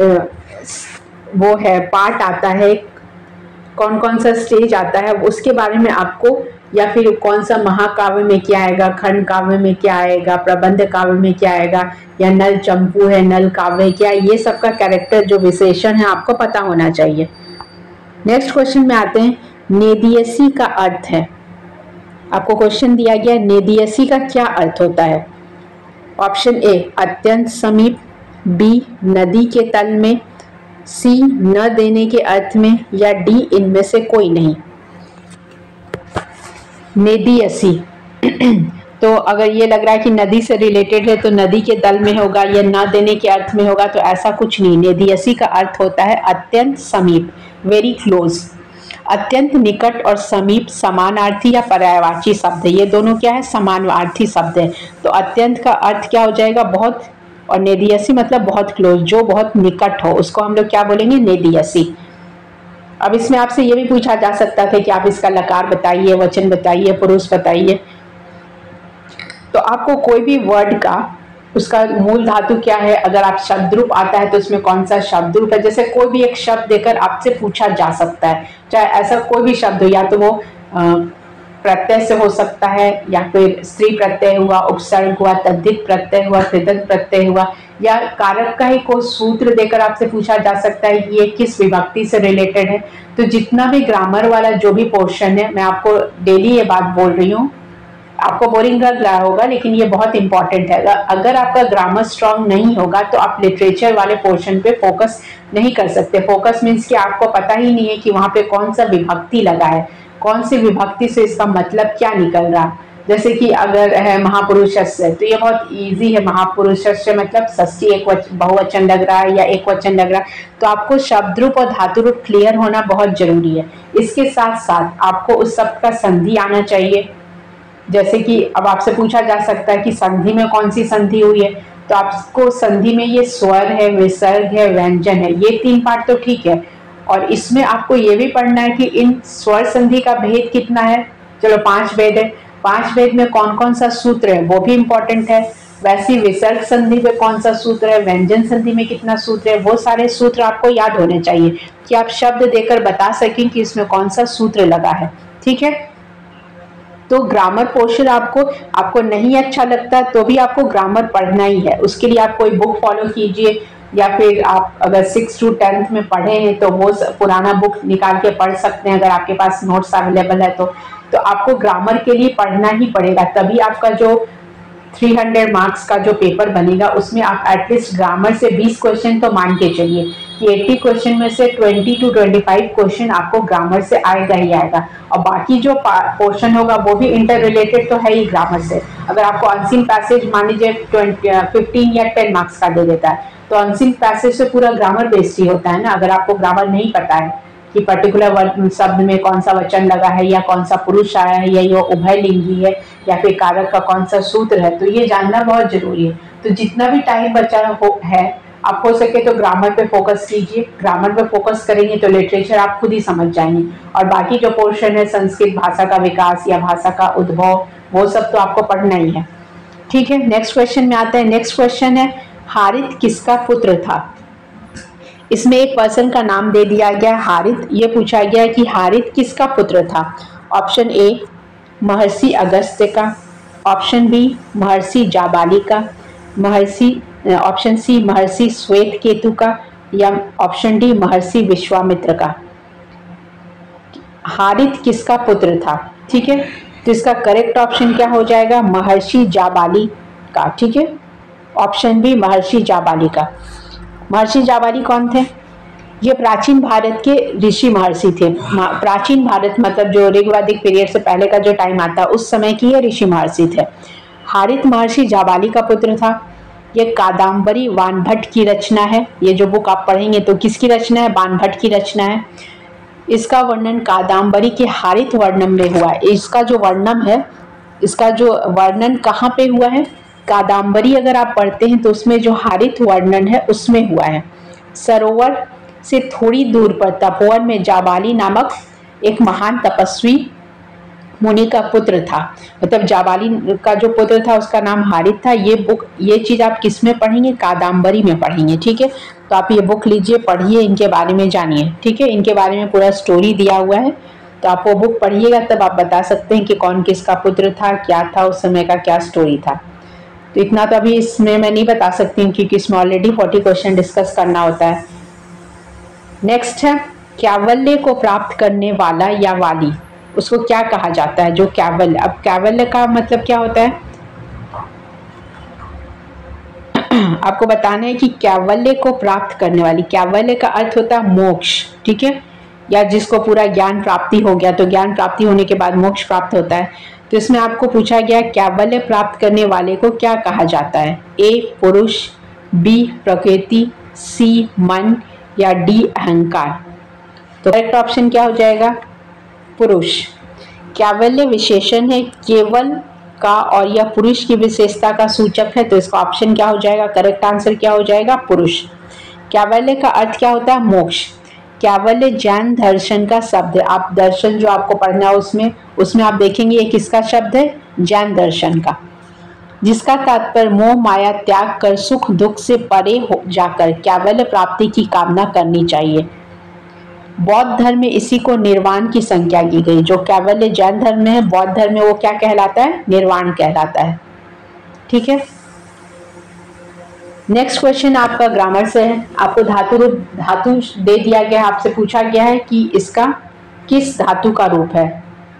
वो है पार्ट आता है, कौन कौन सा स्टेज आता है उसके बारे में आपको, या फिर कौन सा महाकाव्य में क्या आएगा, खंड काव्य में क्या आएगा, प्रबंध काव्य में क्या आएगा, या नल चंपू है नल काव्य क्या, ये सब का कैरेक्टर जो विशेषण है आपको पता होना चाहिए। नेक्स्ट क्वेश्चन में आते हैं। नेदियसी का अर्थ है, आपको क्वेश्चन दिया गया नेदियसी का क्या अर्थ होता है? ऑप्शन ए अत्यंत समीप, बी नदी के तल में, सी न देने के अर्थ में, या डी इनमें से कोई नहीं। नेदियसी तो अगर ये लग रहा है कि नदी से रिलेटेड है तो नदी के तल में होगा या न देने के अर्थ में होगा, तो ऐसा कुछ नहीं। नेदियसी का अर्थ होता है अत्यंत समीप, वेरी क्लोज। अत्यंत निकट और समीप समानार्थी या पर्यायवाची शब्द है। ये दोनों क्या है? समानार्थी शब्द है। तो अत्यंत का अर्थ क्या हो जाएगा? बहुत, और नेदियसी मतलब बहुत क्लोज, जो बहुत निकट हो उसको हम लोग क्या बोलेंगे? नेदियसी। अब इसमें आपसे ये भी पूछा जा सकता था कि आप इसका लकार बताइए, वचन बताइए, पुरुष बताइए। तो आपको कोई भी वर्ड का उसका मूल धातु क्या है, अगर आप शब्द रूप आता है तो उसमें कौन सा शब्द रूप है, जैसे कोई भी एक शब्द देकर आपसे पूछा जा सकता है, चाहे ऐसा कोई भी शब्द हो, या तो वो प्रत्यय से हो सकता है, या फिर स्त्री प्रत्यय हुआ, उपसर्ग हुआ, तद्धित प्रत्यय हुआ, कृतज्ञ प्रत्यय हुआ, या कारक का ही कोई सूत्र देकर आपसे पूछा जा सकता है कि ये किस विभक्ति से रिलेटेड है। तो जितना भी ग्रामर वाला जो भी पोर्शन है, मैं आपको डेली ये बात बोल रही हूँ, आपको बोरिंग लग रहा होगा लेकिन ये बहुत इंपॉर्टेंट है। अगर आपका ग्रामर स्ट्रांग नहीं होगा तो आप लिटरेचर वाले पोर्शन पे फोकस नहीं कर सकते। फोकस मीन्स कि आपको पता ही नहीं है कि वहाँ पे कौन सा विभक्ति लगा है, कौन सी विभक्ति से इसका मतलब क्या निकल रहा है। जैसे कि अगर है महापुरुषस्य, तो ये बहुत इजी है। महापुरुषस्य मतलब षष्ठी एक बहुवचन लग रहा है या एक वचन लग रहा है, तो आपको शब्द रूप और धातु रूप क्लियर होना बहुत जरूरी है। इसके साथ साथ आपको उस शब्द का संधि आना चाहिए। जैसे कि अब आपसे पूछा जा सकता है कि संधि में कौन सी संधि हुई है, तो आपको संधि में ये स्वर है, विसर्ग है, व्यंजन है, ये 3 पार्ट तो ठीक है। और इसमें आपको ये भी पढ़ना है कि इन स्वर संधि का भेद कितना है। चलो 5 भेद है, 5 भेद में कौन कौन सा सूत्र है वो भी इंपॉर्टेंट है। वैसी विसर्ग संधि में कौन सा सूत्र है, व्यंजन संधि में कितना सूत्र है, वो सारे सूत्र आपको याद होने चाहिए कि आप शब्द देकर बता सकें कि इसमें कौन सा सूत्र लगा है। ठीक है, तो ग्रामर पोर्शन आपको नहीं अच्छा लगता तो भी आपको ग्रामर पढ़ना ही है। उसके लिए आप कोई बुक फॉलो कीजिए, या फिर आप अगर 6 to 10th में पढ़े हैं तो वो पुराना बुक निकाल के पढ़ सकते हैं अगर आपके पास नोट्स अवेलेबल है तो आपको ग्रामर के लिए पढ़ना ही पड़ेगा, तभी आपका जो 300 मार्क्स का जो पेपर बनेगा उसमें आप एटलीस्ट ग्रामर से 20 क्वेश्चन तो मान के चलिए कि 80 क्वेश्चन में से 20 to 25 क्वेश्चन आपको ग्रामर से आएगा ही आएगा, और बाकी जो पोर्शन होगा वो भी इंटर रिलेटेड तो है ही ग्रामर से। अगर आपको अनसीन पैसेज मान लीजिए 15 या 10 मार्क्स का दे देता है तो अनसीन पैसेज से पूरा ग्रामर बेस्ड ही होता है ना। अगर आपको ग्रामर नहीं पता है कि पर्टिकुलर शब्द में कौन सा वचन लगा है या कौन सा पुरुष आया है या ये उभयलिंगी है या फिर कारक का कौन सा सूत्र है, तो ये जानना बहुत जरूरी है। तो जितना भी टाइम बचा है आप हो सके तो ग्रामर पे फोकस कीजिए। ग्रामर पे फोकस करेंगे तो लिटरेचर आप खुद ही समझ जाएंगे, और बाकी जो पोर्शन है संस्कृत भाषा का विकास या भाषा का उद्भव वो सब तो आपको पढ़ना ही है। ठीक है, नेक्स्ट क्वेश्चन में आते हैं। नेक्स्ट क्वेश्चन है हारित किसका पुत्र था। इसमें एक पर्सन का नाम दे दिया गया है हारित। ये पूछा गया है कि हारित किसका पुत्र था। ऑप्शन ए महर्षि अगस्त्य का, ऑप्शन बी महर्षि जाबाली का, ऑप्शन सी महर्षि श्वेत केतु का, या ऑप्शन डी महर्षि विश्वामित्र का। हारित किसका पुत्र था, ठीक है, तो इसका करेक्ट ऑप्शन क्या हो जाएगा, महर्षि जाबाली का। ठीक है, ऑप्शन बी महर्षि जाबाली का। महर्षि जाबाली कौन थे? ये प्राचीन भारत के ऋषि महर्षि थे। प्राचीन भारत मतलब जो ऋग्वैदिक पीरियड से पहले का जो टाइम आता है उस समय की ये ऋषि महर्षि थे। हारित महर्षि जाबाली का पुत्र था। ये कादम्बरी वानभट्ट की रचना है। ये जो बुक आप पढ़ेंगे तो किसकी रचना है, वानभट्ट की रचना है। इसका वर्णन कादम्बरी के हारित वर्णन में हुआ है। इसका जो वर्णन है, इसका जो वर्णन कहाँ पे हुआ है, कादम्बरी अगर आप पढ़ते हैं तो उसमें जो हारित वर्णन है उसमें हुआ है। सरोवर से थोड़ी दूर पर तपोवन में जाबाली नामक एक महान तपस्वी मुनि का पुत्र था। मतलब जाबाली का जो पुत्र था उसका नाम हारित था। ये चीज आप किस में पढ़ेंगे, कादम्बरी में पढ़ेंगे। ठीक है, तो आप ये बुक लीजिए, पढ़िए, इनके बारे में जानिए। ठीक है, इनके बारे में पूरा स्टोरी दिया हुआ है, तो आप वो बुक पढ़िएगा तब आप बता सकते हैं कि कौन किसका पुत्र था, क्या था उस समय का, क्या स्टोरी था। तो इतना तो अभी इसमें मैं नहीं बता सकती हूँ क्योंकि इसमें ऑलरेडी 40 क्वेश्चन डिस्कस करना होता है। नेक्स्ट है कैवल्य को प्राप्त करने वाला या वाली, उसको क्या कहा जाता है, जो कैवल्य। अब कैवल्य का मतलब क्या होता है आपको बताना है कि कैवल्य को प्राप्त करने वाली, कैवल्य का अर्थ होता है मोक्ष। ठीक है, या जिसको पूरा ज्ञान प्राप्ति हो गया, तो ज्ञान प्राप्ति होने के बाद मोक्ष प्राप्त होता है। तो इसमें आपको पूछा गया कैवल्य प्राप्त करने वाले को क्या कहा जाता है, ए पुरुष, बी प्रकृति, सी मन, या डी अहंकार। तो करेक्ट ऑप्शन क्या हो जाएगा, पुरुष। कैवल्य विशेषण है केवल का और यह पुरुष की विशेषता का सूचक है, तो इसका ऑप्शन क्या हो जाएगा, करेक्ट आंसर क्या हो जाएगा, पुरुष। कैवल्य का अर्थ क्या होता है, मोक्ष। कैवल्य जैन दर्शन का शब्द है। आप दर्शन जो आपको पढ़ना है उसमें आप देखेंगे ये किसका शब्द है, जैन दर्शन का, जिसका तात्पर्य मोह माया त्याग कर सुख दुख से परे हो जाकर कैवल्य प्राप्ति की कामना करनी चाहिए। बौद्ध धर्म में इसी को निर्वाण की संज्ञा की गई। जो कैवल्य जैन धर्म में है, बौद्ध धर्म में वो क्या कहलाता है, निर्वाण कहलाता है। ठीक है, नेक्स्ट क्वेश्चन आपका ग्रामर से है। आपको धातु दे दिया गया है, आपसे पूछा गया है कि इसका किस धातु का रूप है।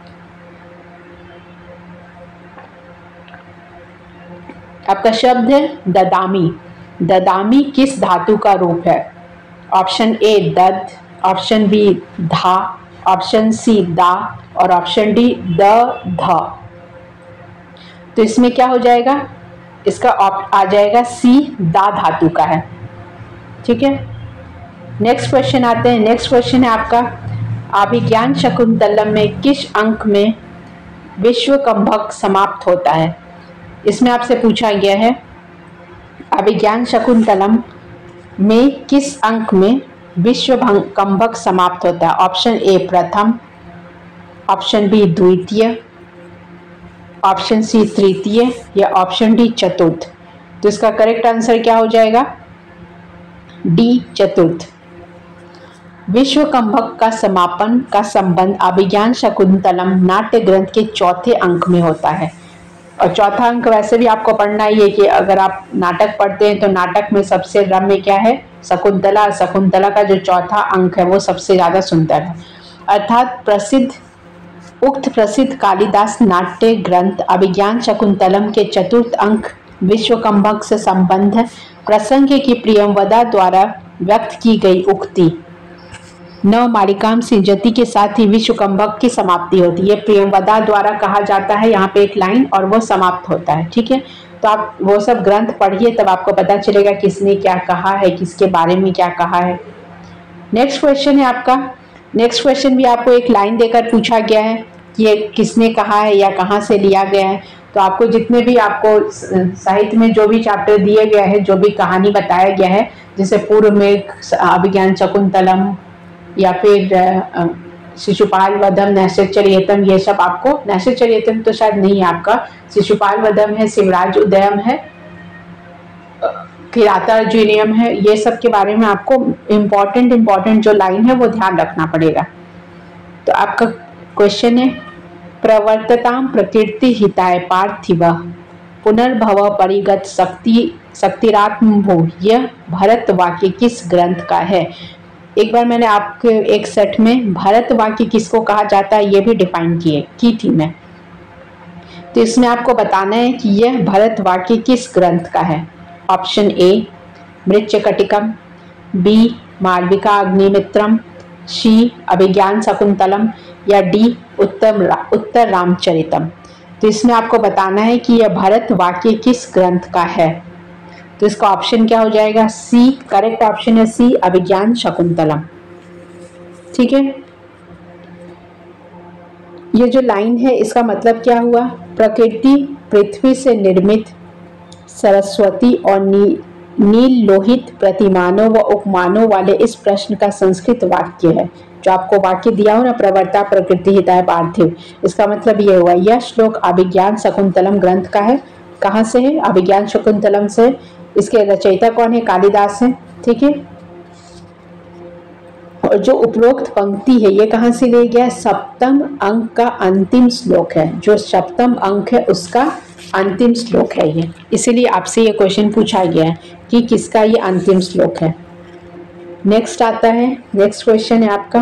आपका शब्द है ददामी। ददामी किस धातु का रूप है, ऑप्शन ए दद, ऑप्शन बी धा, ऑप्शन सी दा, और ऑप्शन डी द ध। तो इसमें क्या हो जाएगा, इसका आ जाएगा सी दा धातु का है। ठीक है, नेक्स्ट क्वेश्चन आते हैं। नेक्स्ट क्वेश्चन है आपका अभिज्ञान शकुंतलम में किस अंक में विश्वकंभक समाप्त होता है। इसमें आपसे पूछा गया है अभिज्ञान शकुंतलम में किस अंक में विश्वकंभक समाप्त होता है। ऑप्शन ए प्रथम, ऑप्शन बी द्वितीय, ऑप्शन सी तृतीय, या ऑप्शन डी चतुर्थ। तो इसका करेक्ट आंसर क्या हो जाएगा, डी चतुर्थ। विश्वकंभक का समापन का संबंध अभिज्ञान शकुंतलम नाट्य ग्रंथ के चौथे अंक में होता है। और चौथा अंक वैसे भी आपको पढ़ना ही है कि अगर आप नाटक पढ़ते हैं तो नाटक में सबसे रम्य क्या है, शकुंतला। शकुंतला का जो चौथा अंक है वो सबसे ज्यादा सुंदर है। अर्थात उक्त प्रसिद्ध कालिदास नाट्य ग्रंथ अभिज्ञान शकुंतलम के चतुर्थ अंक विश्वकंभक से संबंध प्रसंग की प्रियंवदा द्वारा व्यक्त की गई उक्ति नव मालिकाम सिंजति के साथ ही विश्वकंभक की समाप्ति होती है। प्रियंवदा द्वारा कहा जाता है यहाँ पे एक लाइन और वो समाप्त होता है। ठीक है, तो आप वो सब ग्रंथ पढ़िए तब आपको पता चलेगा किसने क्या कहा है, किसके बारे में क्या कहा है। नेक्स्ट क्वेश्चन है आपका। नेक्स्ट क्वेश्चन भी आपको एक लाइन देकर पूछा गया है कि ये किसने कहा है या कहाँ से लिया गया है। तो आपको जितने भी आपको साहित्य में जो भी चैप्टर दिए गए हैं, जो भी कहानी बताया गया है, जैसे पूर्व में अभिज्ञान शकुंतलम या फिर शिशुपाल वधम, नैषधीयतम, ये सब आपको, नैषधीयतम तो शायद नहीं है आपका, शिशुपाल वधम है, शिवराज उदयम है, किरातार्जुनीयम है, ये सब के बारे में आपको इम्पोर्टेंट जो लाइन है वो ध्यान रखना पड़ेगा। तो आपका क्वेश्चन है, प्रवर्तताम प्रकृति हिताय पार्थिव पुनर्भव परिगत शक्तिरात्म भू, यह भरत वाक्य किस ग्रंथ का है। एक बार मैंने आपके एक सेट में भरत वाक्य किसको कहा जाता है ये भी डिफाइन की थी मैं। तो इसमें आपको बताना है कि यह भरत वाक्य किस ग्रंथ का है। Option A Mrichchhakatikam, B Malavika Agnimitram, C Abhijnana Shakuntalam या डी उत्तर रामचरितम। तो इसमें आपको बताना है कि यह भरत वाक्य किस ग्रंथ का है। तो इसका ऑप्शन क्या हो जाएगा, सी। करेक्ट ऑप्शन है सी, अभिज्ञान शकुंतलम। ठीक है, ये जो लाइन है इसका मतलब क्या हुआ, प्रकृति पृथ्वी से निर्मित सरस्वती और नील लोहित प्रतिमानों व उपमानों वाले इस प्रश्न का संस्कृत वाक्य है। जो आपको वाक्य दिया हो ना, प्रवर्ता प्रकृति हिताय पार्थिव, इसका मतलब ये हुआ यह श्लोक अभिज्ञान शकुंतलम ग्रंथ का है। कहाँ से है, अभिज्ञान शकुंतलम से। इसके रचयिता कौन है, कालिदास है। ठीक है, और जो उपरोक्त पंक्ति है ये कहाँ से ले गया, सप्तम अंक का अंतिम श्लोक है। जो सप्तम अंक है उसका अंतिम श्लोक है ये, इसीलिए आपसे ये क्वेश्चन पूछा गया है कि किसका ये अंतिम श्लोक है। नेक्स्ट आता है, नेक्स्ट क्वेश्चन है आपका,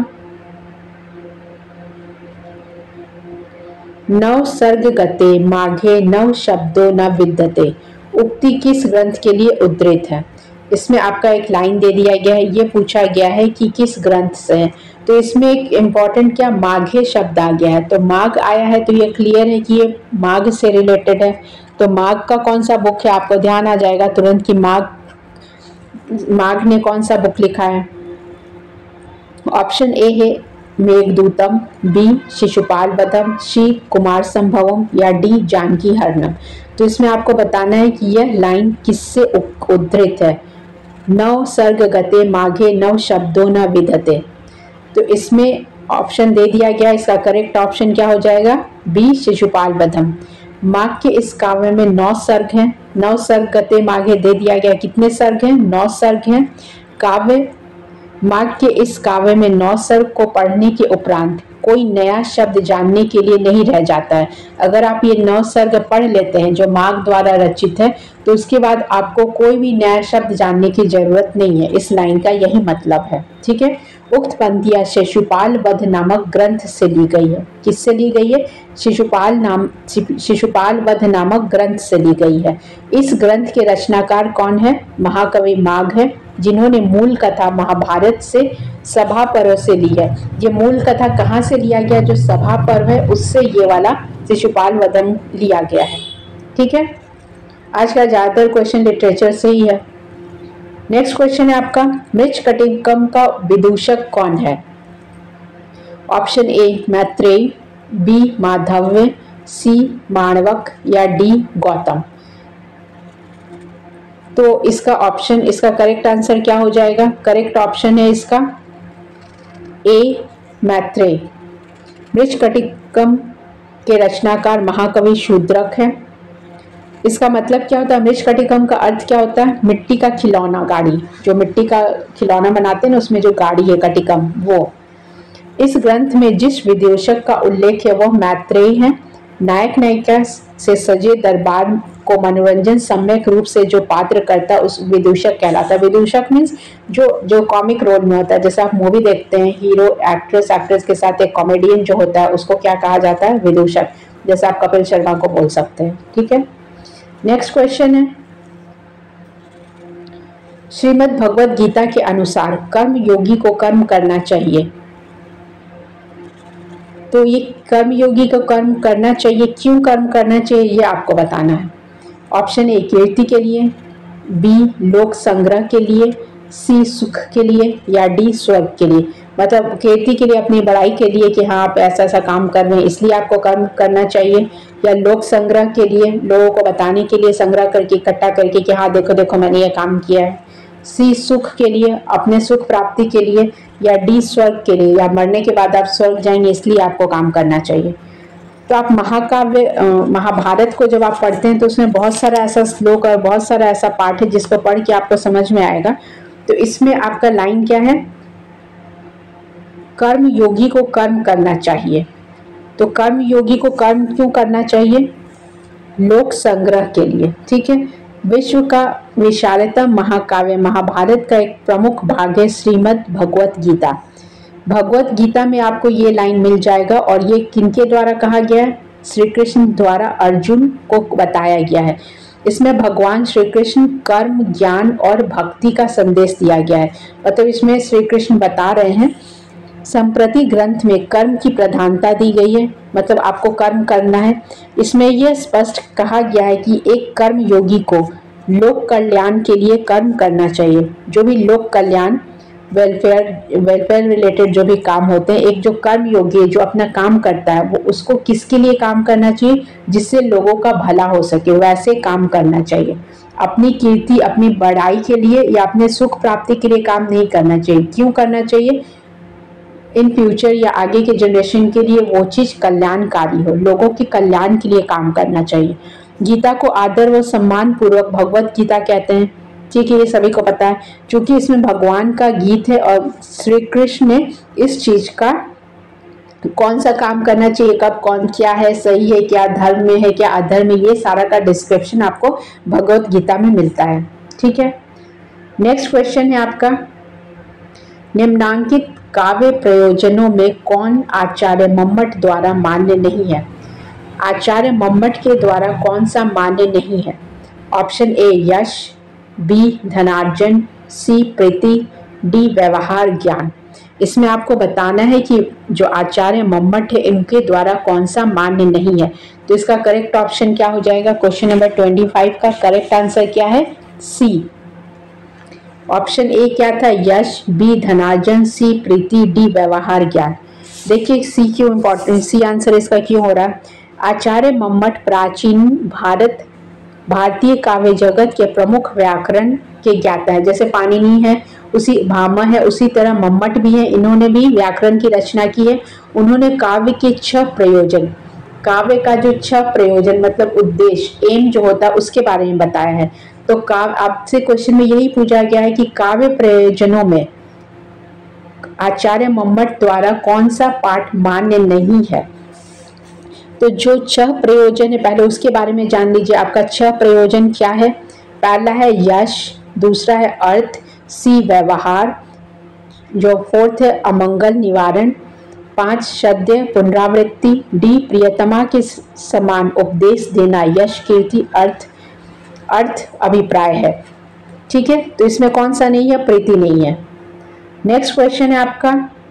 नव सर्ग गते माघे नव शब्दों न विद्यते, उक्ति किस ग्रंथ के लिए उद्धृत है। इसमें आपका एक लाइन दे दिया गया है, ये पूछा गया है कि किस ग्रंथ से है। तो इसमें एक इम्पॉर्टेंट क्या माघे शब्द आ गया है। तो माघ आया है तो ये क्लियर है कि ये माघ से रिलेटेड है। तो माघ का कौन सा बुक है, आपको ध्यान आ जाएगा तुरंत कि माघ ने कौन सा बुक लिखा है। ऑप्शन ए है मेघदूतम, बी शिशुपाल वधम, सी कुमार संभवम या डी जानकी हरणम। तो इसमें आपको बताना है कि यह लाइन किससे उद्धृत है। नव सर्ग गते माघे नव शब्दों न विधते। तो इसमें ऑप्शन दे दिया गया, इसका करेक्ट ऑप्शन क्या हो जाएगा, बी शिशुपाल वधम। माघ के इस काव्य में 9 सर्ग हैं। 9 सर्ग गते माघे दे दिया गया, कितने सर्ग हैं, 9 सर्ग हैं। काव्य माघ के इस काव्य में 9 सर्ग को पढ़ने के उपरांत कोई नया शब्द जानने के लिए नहीं रह जाता है। अगर आप ये 9 सर्ग पढ़ लेते हैं जो माघ द्वारा रचित है, तो उसके बाद आपको कोई भी नया शब्द जानने की जरूरत नहीं है। इस लाइन का यही मतलब है। ठीक है, उक्त पंक्तियां शिशुपाल वध नामक ग्रंथ से ली गई है। किससे ली गई है, शिशुपाल वध नामक ग्रंथ से ली गई है। इस ग्रंथ के रचनाकार कौन है, महाकवि माघ है, जिन्होंने मूल कथा महाभारत से सभा पर्व से ली है। ये मूल कथा कहाँ से लिया गया, जो सभा पर्व है उससे ये वाला शिशुपाल वधम लिया गया है। ठीक है, आज का ज्यादातर क्वेश्चन लिटरेचर से ही है। नेक्स्ट क्वेश्चन है आपका, मृच्छकटिकम का विदूषक कौन है। Option A Maitreya, B Madhavya, C Manavak या डी गौतम। तो इसका ऑप्शन, इसका करेक्ट आंसर क्या हो जाएगा, करेक्ट ऑप्शन है इसका ए मैत्रेय। मृच्छकटिकम के रचनाकार महाकवि शूद्रक है। इसका मतलब क्या होता है, मृच्छकटिकम का अर्थ क्या होता है, मिट्टी का खिलौना, गाड़ी, जो मिट्टी का खिलौना बनाते हैं ना उसमें जो गाड़ी है कटिकम, वो। इस ग्रंथ में जिस विदूषक का उल्लेख है वह मैत्रेय है। नायक नायिका से सजे दरबार को मनोरंजन सम्यक रूप से जो पात्र करता उस विदूषक कहलाता है। विदूषक मीन्स जो कॉमिक रोल में होता है, जैसे आप मूवी देखते हैं हीरो एक्ट्रेस के साथ एक कॉमेडियन जो होता है उसको क्या कहा जाता है, विदूषक। जैसे आप कपिल शर्मा को बोल सकते हैं। ठीक है, नेक्स्ट क्वेश्चन है, श्रीमद् भगवद गीता के अनुसार कर्म योगी को कर्म करना चाहिए। तो ये कर्म योगी को कर्म करना चाहिए, क्यों कर्म करना चाहिए ये आपको बताना है। ऑप्शन ए कीर्ति के लिए, बी लोक संग्रह के लिए, सी सुख के लिए, या डी स्वर्ग के लिए। मतलब कीर्ति के लिए, अपनी बड़ाई के लिए कि हाँ आप ऐसा ऐसा काम कर रहे हैं इसलिए आपको कर्म करना चाहिए, या लोक संग्रह के लिए, लोगों को बताने के लिए संग्रह करके इकट्ठा करके कि हाँ देखो देखो मैंने ये काम किया है, सी सुख के लिए, अपने सुख प्राप्ति के लिए, या डी स्वर्ग के लिए, या मरने के बाद आप स्वर्ग जाएंगे इसलिए आपको काम करना चाहिए। तो आप महाकाव्य महाभारत को जब आप पढ़ते हैं तो उसमें बहुत सारा ऐसा श्लोक और बहुत सारा ऐसा पाठ है जिसको पढ़ के आपको समझ में आएगा। तो इसमें आपका लाइन क्या है, कर्म योगी को कर्म करना चाहिए। तो कर्म योगी को कर्म क्यों करना चाहिए, लोक संग्रह के लिए। ठीक है, विश्व का विशालतम महाकाव्य महाभारत का एक प्रमुख भाग है श्रीमद् भगवत गीता। भगवत गीता में आपको ये लाइन मिल जाएगा, और ये किनके द्वारा कहा गया है, श्री कृष्ण द्वारा अर्जुन को बताया गया है। इसमें भगवान श्री कृष्ण कर्म ज्ञान और भक्ति का संदेश दिया गया है। मतलब इसमें श्री कृष्ण बता रहे हैं संप्रति ग्रंथ में कर्म की प्रधानता दी गई है, मतलब आपको कर्म करना है। इसमें यह स्पष्ट कहा गया है कि एक कर्म योगी को लोक कल्याण के लिए कर्म करना चाहिए। जो भी लोक कल्याण वेलफेयर रिलेटेड जो भी काम होते हैं, एक जो कर्म योगी है जो अपना काम करता है वो उसको किसके लिए काम करना चाहिए, जिससे लोगों का भला हो सके, वैसे काम करना चाहिए। अपनी कीर्ति अपनी बड़ाई के लिए या अपने सुख प्राप्ति के लिए काम नहीं करना चाहिए। क्यों करना चाहिए, इन फ्यूचर या आगे के जनरेशन के लिए वो चीज कल्याणकारी हो, लोगों के कल्याण के लिए काम करना चाहिए। गीता को आदर व सम्मान पूर्वक भगवत गीता कहते हैं। ठीक है, ये सभी को पता है, क्योंकि इसमें भगवान का गीत है और श्री कृष्ण ने इस चीज का कौन सा काम करना चाहिए, कब कौन क्या है, सही है क्या, धर्म में है क्या अधर्म में, ये सारा का डिस्क्रिप्शन आपको भगवत गीता में मिलता है। ठीक है, नेक्स्ट क्वेश्चन है आपका, निम्नांकित काव्य प्रयोजनों में कौन आचार्य मम्मट द्वारा मान्य नहीं है। आचार्य मम्मट के द्वारा कौन सा मान्य नहीं है। ऑप्शन ए यश, बी धनार्जन, सी प्रीति, डी व्यवहार ज्ञान। इसमें आपको बताना है कि जो आचार्य मम्मट है इनके द्वारा कौन सा मान्य नहीं है। तो इसका करेक्ट ऑप्शन क्या हो जाएगा, क्वेश्चन नंबर 25 का करेक्ट आंसर क्या है, सी। ऑप्शन ए क्या था, यश, बी धनार्जन, सी प्रीति, डी व्यवहार ज्ञान। देखिए सी क्यों इंपॉर्टेंट, सी आंसर इसका क्यों हो रहा है। आचार्य मम्मट प्राचीन भारतीय काव्य जगत के प्रमुख व्याकरण के ज्ञाता है। जैसे पाणिनि है, उसी भामा है, उसी तरह मम्मट भी है, इन्होंने भी व्याकरण की रचना की है। उन्होंने काव्य के 6 प्रयोजन, काव्य का जो 6 प्रयोजन मतलब उद्देश्य, एम जो होता है उसके बारे में बताया है। तो काव्य, आपसे क्वेश्चन में यही पूछा गया है कि काव्य प्रयोजनों में आचार्य मम्मट द्वारा कौन सा पाठ मान्य नहीं है। तो जो 6 प्रयोजन है पहले उसके बारे में जान लीजिए। आपका 6 प्रयोजन क्या है, पहला है यश, दूसरा है अर्थ, सी व्यवहार, जो 4th है अमंगल निवारण, 5 शब्द पुनरावृत्ति, डी प्रियतमा के समान उपदेश देना, यश कीर्ति अर्थ अभिप्राय है। ठीक है, तो इसमें कौन सा नहीं है, प्रीति नहीं है। नेक्स्ट क्वेश्चन है आपका,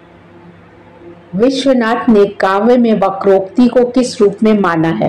विश्वनाथ ने काव्य में वक्रोक्ति को किस रूप में माना है।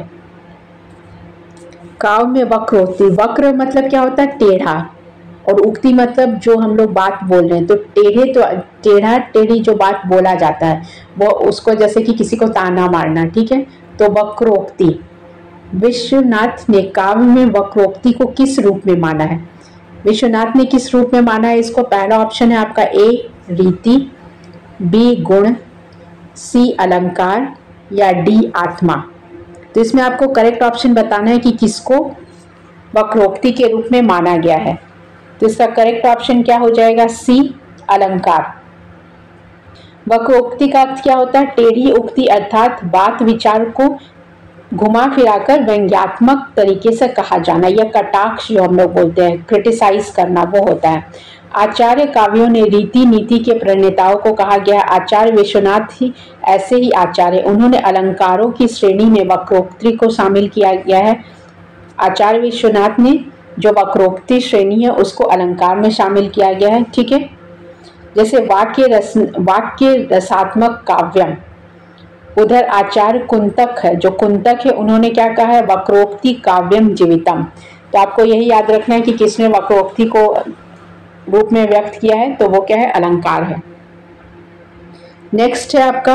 काव्य में वक्रोक्ति, वक्र मतलब क्या होता है, टेढ़ा, और उक्ति मतलब जो हम लोग बात बोल रहे हैं। तो टेढ़ा टेढ़ी जो बात बोला जाता है वो उसको, जैसे कि किसी को ताना मारना। ठीक है, तो वक्रोक्ति, विश्वनाथ ने काव्य में वक्रोक्ति को किस रूप में माना है। विश्वनाथ ने किस रूप में माना है इसको, पहला ऑप्शन है आपका ए रीति, बी गुण, सी अलंकार, या डी आत्मा। तो इसमें आपको करेक्ट ऑप्शन बताना है कि किसको वक्रोक्ति के रूप में माना गया है। तो इसका करेक्ट ऑप्शन क्या हो जाएगा, सी अलंकार। वक्रोक्ति का अर्थ क्या होता है, टेढ़ी उक्ति, अर्थात बात विचार को घुमा फिराकर व्यंग्यात्मक तरीके से कहा जाना या कटाक्ष जो हम लोग बोलते हैं, क्रिटिसाइज करना, वो होता है। आचार्य काव्यों ने रीति नीति के प्रणेताओं को कहा गया। आचार्य विश्वनाथ ही ऐसे ही आचार्य, उन्होंने अलंकारों की श्रेणी में वक्रोक्ति को शामिल किया गया है। आचार्य विश्वनाथ ने जो वक्रोक्ति श्रेणी है उसको अलंकार में शामिल किया गया है। ठीक है, जैसे वाक्य रसात्मक काव्यम, उधर आचार्य कुंतक है, जो कुंतक है उन्होंने क्या कहा है, वक्रोक्ति काव्यम जीवितम। तो आपको यही याद रखना है कि किसने वक्रोक्ति को रूप में व्यक्त किया है, तो वो क्या है, अलंकार है। नेक्स्ट है आपका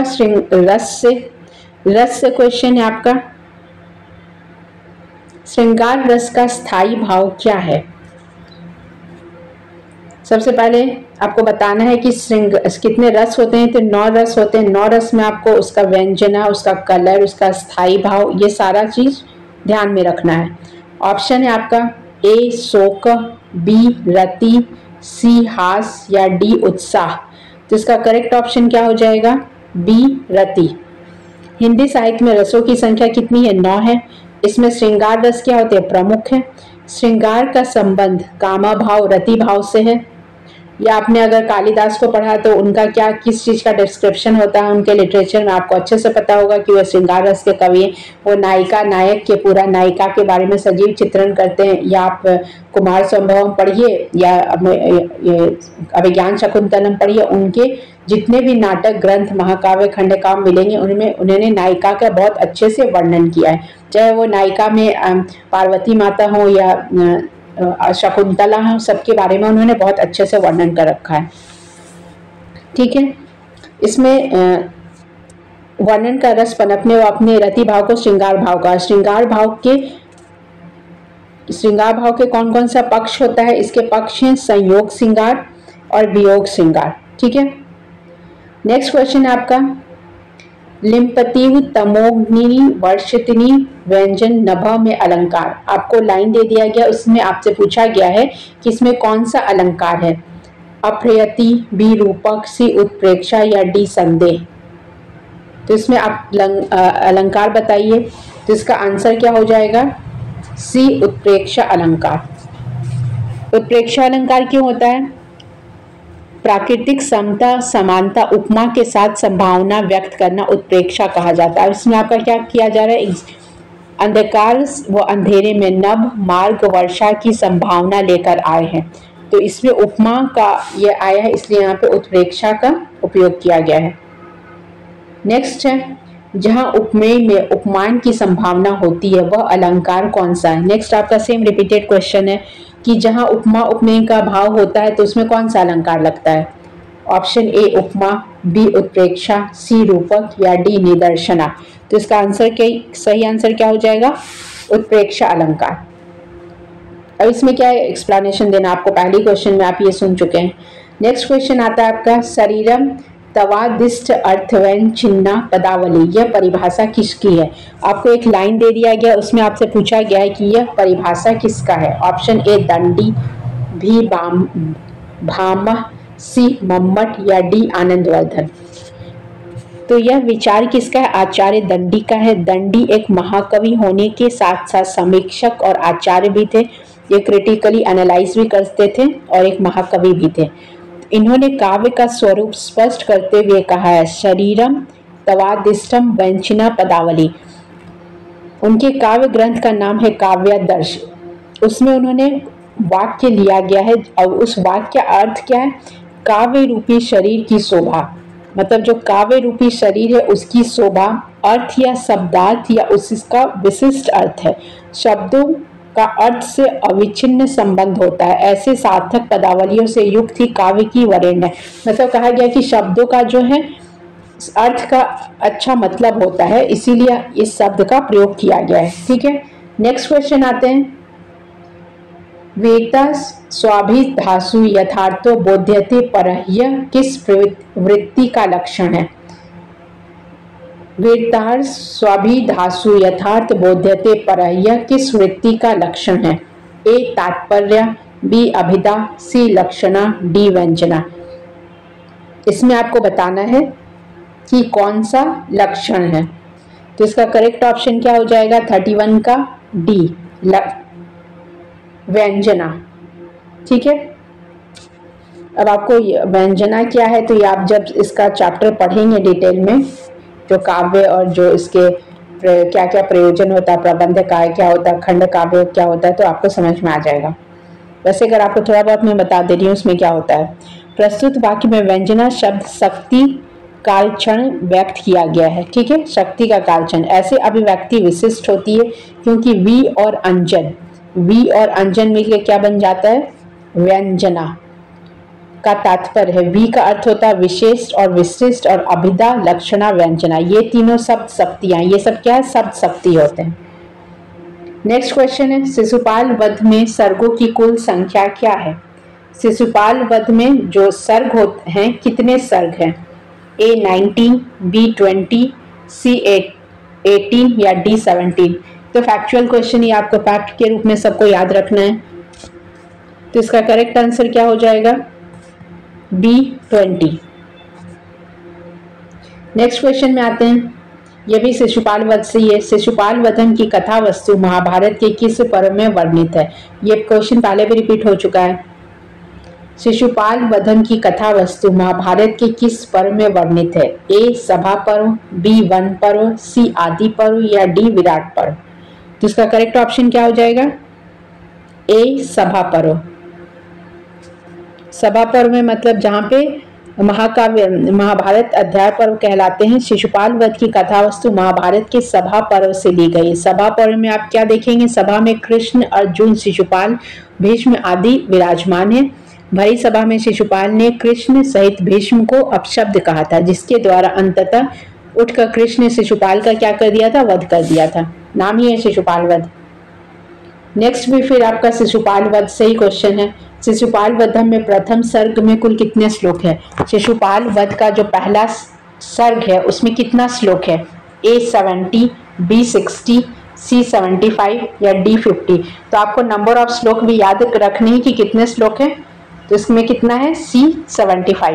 रस से क्वेश्चन है आपका, श्रृंगार रस का स्थायी भाव क्या है। सबसे पहले आपको बताना है कि कितने रस होते हैं, तो 9 रस होते हैं। 9 रस में आपको उसका व्यंजना, उसका कलर, उसका स्थायी भाव, ये सारा चीज ध्यान में रखना है। ऑप्शन है आपका ए शोक, बी रति, सी हास या डी उत्साह। तो इसका करेक्ट ऑप्शन क्या हो जाएगा, बी रति। हिंदी साहित्य में रसों की संख्या कितनी है, 9 है। इसमें श्रृंगार रस क्या होते हैं, प्रमुख है। श्रृंगार का संबंध कामा भाव रति भाव से है। या आपने अगर कालिदास को पढ़ा तो उनका क्या किस चीज का डिस्क्रिप्शन होता है उनके लिटरेचर में, आपको अच्छे से पता होगा कि वह श्रृंगार रस के कवि हैं। वो नायिका नायक के पूरा नायिका के बारे में सजीव चित्रण करते हैं। या आप कुमार संभवम पढ़िए या अभिज्ञान शकुंतलम पढ़िए, उनके जितने भी नाटक ग्रंथ महाकाव्य खंडकाव्य मिलेंगे उनमें उन्होंने नायिका का बहुत अच्छे से वर्णन किया है। चाहे वो नायिका में पार्वती माता हो या शकुंतला है, सबके बारे में उन्होंने बहुत अच्छे से वर्णन कर रखा है। ठीक है, इसमें वर्णन का रस पनपने वो अपने रति भाव को श्रृंगार भाव का, श्रृंगार भाव के कौन कौन सा पक्ष होता है, इसके पक्ष हैं संयोग श्रृंगार और वियोग श्रृंगार। ठीक है, नेक्स्ट क्वेश्चन है आपका, लिम्पतिव तमोग्नि वर्षितनी व्यंजन नभ में अलंकार। आपको लाइन दे दिया गया, उसमें आपसे पूछा गया है कि इसमें कौन सा अलंकार है, अप्रयति, बी रूपक, सी उत्प्रेक्षा या डी संदेह। तो इसमें आप अलंकार बताइए। तो इसका आंसर क्या हो जाएगा, सी उत्प्रेक्षा अलंकार। उत्प्रेक्षा अलंकार क्यों होता है, प्राकृतिक समता समानता उपमा के साथ संभावना व्यक्त करना उत्प्रेक्षा कहा जाता है। इसमें आपका क्या किया जा रहा है, अंधकार व अंधेरे में नभ मार्ग वर्षा की संभावना लेकर आए हैं। तो इसमें उपमा का ये आया है, इसलिए यहाँ पे उत्प्रेक्षा का उपयोग किया गया है। नेक्स्ट है, जहाँ उपमेय में उपमान की संभावना होती है वह अलंकार कौन सा है। नेक्स्ट आपका सेम रिपीटेड क्वेश्चन है कि जहाँ उपमा उपमेय का भाव होता है तो उसमें कौन सा अलंकार लगता है। ऑप्शन ए उपमा, बी उत्प्रेक्षा, सी रूपक या डी निदर्शना। तो इसका आंसर सही आंसर क्या हो जाएगा, उत्प्रेक्षा अलंकार। अब इसमें क्या एक्सप्लेनेशन देना आपको, पहले क्वेश्चन में आप ये सुन चुके हैं। नेक्स्ट क्वेश्चन आता है आपका, शरीरम तवादिष्ट अर्थवैन छिन्ना पदावली, यह परिभाषा किसकी है। आपको एक लाइन दे दिया गया, उसमें आपसे पूछा गया है कि यह परिभाषा किसका है। Option A Dandi, B Bhamah, C Mammat या डी आनंदवर्धन। तो यह विचार किसका है, आचार्य दंडी का है। दंडी एक महाकवि होने के साथ साथ समीक्षक और आचार्य भी थे। ये क्रिटिकली एनालाइज भी करते थे और एक महाकवि भी थे। इन्होंने काव्य का स्वरूप स्पष्ट करते हुए कहा है, शरीरम तवादिष्टम वंचना पदावली। उनके काव्य ग्रंथ का नाम है काव्यादर्श। उसमें उन्होंने वाक्य लिया गया है और उस वाक्य का अर्थ क्या है, काव्य रूपी शरीर की शोभा, मतलब जो काव्य रूपी शरीर है उसकी शोभा, अर्थ या शब्दार्थ या उसका विशिष्ट अर्थ है। शब्दों का अर्थ से अविच्छिन्न संबंध होता है। ऐसे सार्थक पदावलियों से युक्त ही काव्य की वरेण्य है। मतलब कहा गया कि शब्दों का जो है अर्थ का अच्छा मतलब होता है, इसीलिए इस शब्द का प्रयोग किया गया है। ठीक है, नेक्स्ट क्वेश्चन आते हैं, वेता स्वाभिधासु यथार्थो बोध्यते परह्य किस वृत्ति का लक्षण है। वेतार स्वाभिधासु यथार्थ बोध्यते परह्य किस वृत्ति का लक्षण है। ए तात्पर्य, बी अभिधा, सी लक्षणा, डी व्यंजना। इसमें आपको बताना है कि कौन सा लक्षण है। तो इसका करेक्ट ऑप्शन क्या हो जाएगा 31 का डी, व्यंजना। ठीक है, अब आपको व्यंजना क्या है तो ये आप जब इसका चैप्टर पढ़ेंगे डिटेल में, जो काव्य और जो इसके क्या क्या प्रयोजन होता है, प्रबंध काय क्या होता है, खंड काव्य क्या होता है, तो आपको समझ में आ जाएगा। वैसे अगर आपको थोड़ा बहुत मैं बता दे रही हूँ उसमें क्या होता है। प्रस्तुत वाक्य में व्यंजना शब्द शक्ति कालक्षण व्यक्त किया गया है। ठीक है, शक्ति का कालक्षण ऐसे अभिव्यक्ति विशिष्ट होती है क्योंकि वी और अंजन मिलकर क्या बन जाता है, व्यंजना का तात्पर्य है। वी का अर्थ होता है विशेष और विशिष्ट और अभिधा लक्षणा व्यंजना, ये तीनों शब्द शक्तियां, ये सब क्या है, शब्द शक्ति होते हैं। नेक्स्ट क्वेश्चन है शिशुपाल वध में सर्गों की कुल संख्या क्या है। शिशुपाल वध में जो सर्ग होते हैं कितने सर्ग हैं, A 19, B 20, C 18 या D 17। तो फैक्चुअल क्वेश्चन, ये आपको फैक्ट के रूप में सबको याद रखना है। तो इसका करेक्ट आंसर क्या हो जाएगा, B 20। नेक्स्ट क्वेश्चन में आते हैं, यह भी शिशुपाल वध से ही है। शिशुपाल वधन की कथा वस्तु महाभारत के किस पर्व में वर्णित है। ये क्वेश्चन पहले भी रिपीट हो चुका है। शिशुपाल वधन की कथा वस्तु महाभारत के किस पर्व में वर्णित है। ए सभा पर्व, बी वन पर्व, सी आदि पर्व या डी विराट पर्व। तो इसका करेक्ट ऑप्शन क्या हो जाएगा, ए सभा पर्व। सभा पर्व में मतलब जहाँ पे महाकाव्य महाभारत अध्याय पर्व कहलाते हैं। शिशुपाल वध की कथा वस्तु महाभारत के सभा पर्व से ली गई। सभा पर्व में आप क्या देखेंगे, सभा में कृष्ण, अर्जुन, शिशुपाल, भीष्म आदि विराजमान है। भरी सभा में शिशुपाल ने कृष्ण सहित भीष्म को अपशब्द कहा था, जिसके द्वारा अंततः उठकर कृष्ण ने शिशुपाल का क्या कर दिया था, वध कर दिया था। नाम ही है शिशुपाल वध। नेक्स्ट भी फिर आपका शिशुपाल वध से ही क्वेश्चन है। शिशुपाल वधम में प्रथम सर्ग में कुल कितने श्लोक है। शिशुपाल वध का जो पहला सर्ग है उसमें कितना श्लोक है, A 70, B 60, C 75 या D 50। तो आपको नंबर ऑफ श्लोक भी याद रखने हैं कि कितने श्लोक है। तो इसमें कितना है, C 75।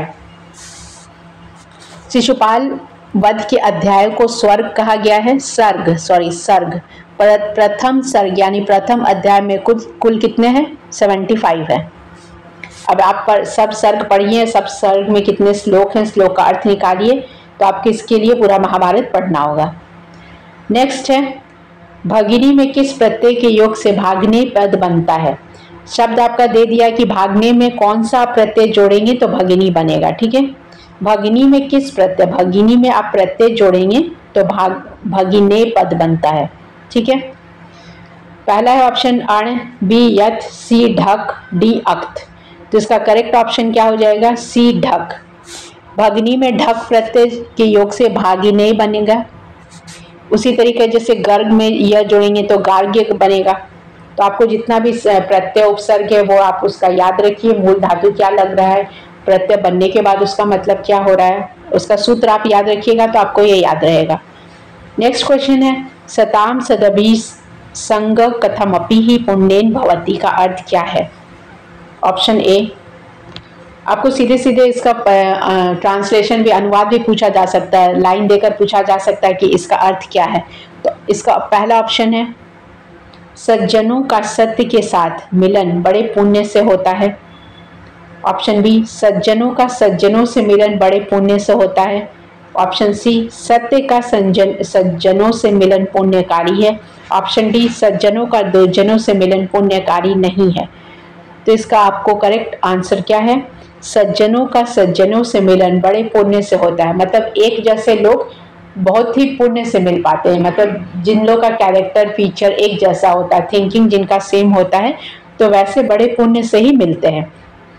शिशुपाल वध के अध्याय को स्वर्ग कहा गया है, सर्ग। प्रथम सर्ग यानी प्रथम अध्याय में कुल कितने हैं, 75 है। अब आप सब सर्ग पढ़िए, सब सर्ग में कितने श्लोक हैं, श्लोक का अर्थ निकालिए, तो आपको इसके लिए पूरा महाभारत पढ़ना होगा। नेक्स्ट है, भगिनी में किस प्रत्यय के योग से भागने पद बनता है। शब्द आपका दे दिया कि भागने में कौन सा प्रत्यय जोड़ेंगे तो भगिनी बनेगा। ठीक है, भगिनी में किस प्रत्यय, भगिनी में आप प्रत्यय जोड़ेंगे तो भगिने पद बनता है। ठीक है, पहला है ऑप्शन अण, बी यथ, सी ढक, डी अक्त। तो इसका करेक्ट ऑप्शन क्या हो जाएगा, सी ढक। भगिनी में ढक प्रत्यय के योग से भागिने बनेगा। उसी तरीके जैसे गर्ग में यह जोड़ेंगे तो गार्ग्य बनेगा। तो आपको जितना भी प्रत्यय उपसर्ग है वो आप उसका याद रखिए, मूल धातु क्या लग रहा है, प्रत्यय बनने के बाद उसका मतलब क्या हो रहा है, उसका सूत्र आप याद रखिएगा तो आपको ये याद रहेगा। नेक्स्ट क्वेश्चन है, सताम सदभी संग कथमपि ही पुण्येन भवति का अर्थ क्या है। ऑप्शन ए, आपको सीधे सीधे इसका ट्रांसलेशन भी, अनुवाद भी पूछा जा सकता है, लाइन देकर पूछा जा सकता है कि इसका अर्थ क्या है। तो इसका पहला ऑप्शन है, सज्जनों का सत्य के साथ मिलन बड़े पुण्य से होता है। ऑप्शन बी, सज्जनों का सज्जनों से मिलन बड़े पुण्य से होता है। ऑप्शन सी, सत्य का सज्जनों से मिलन पुण्यकारी है। ऑप्शन डी, सज्जनों का दुर्जनों से मिलन पुण्यकारी नहीं है। तो इसका आपको करेक्ट आंसर क्या है, सज्जनों का सज्जनों से मिलन बड़े पुण्य से होता है। मतलब एक जैसे लोग बहुत ही पुण्य से मिल पाते हैं, मतलब जिन लोगों का कैरेक्टर फीचर एक जैसा होता है, थिंकिंग जिनका सेम होता है, तो वैसे बड़े पुण्य से ही मिलते हैं।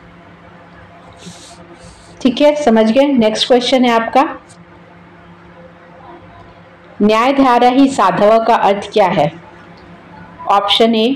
ठीक है, समझ गए। नेक्स्ट क्वेश्चन है आपका, न्यायधारा ही साधव का अर्थ क्या है। ऑप्शन ए,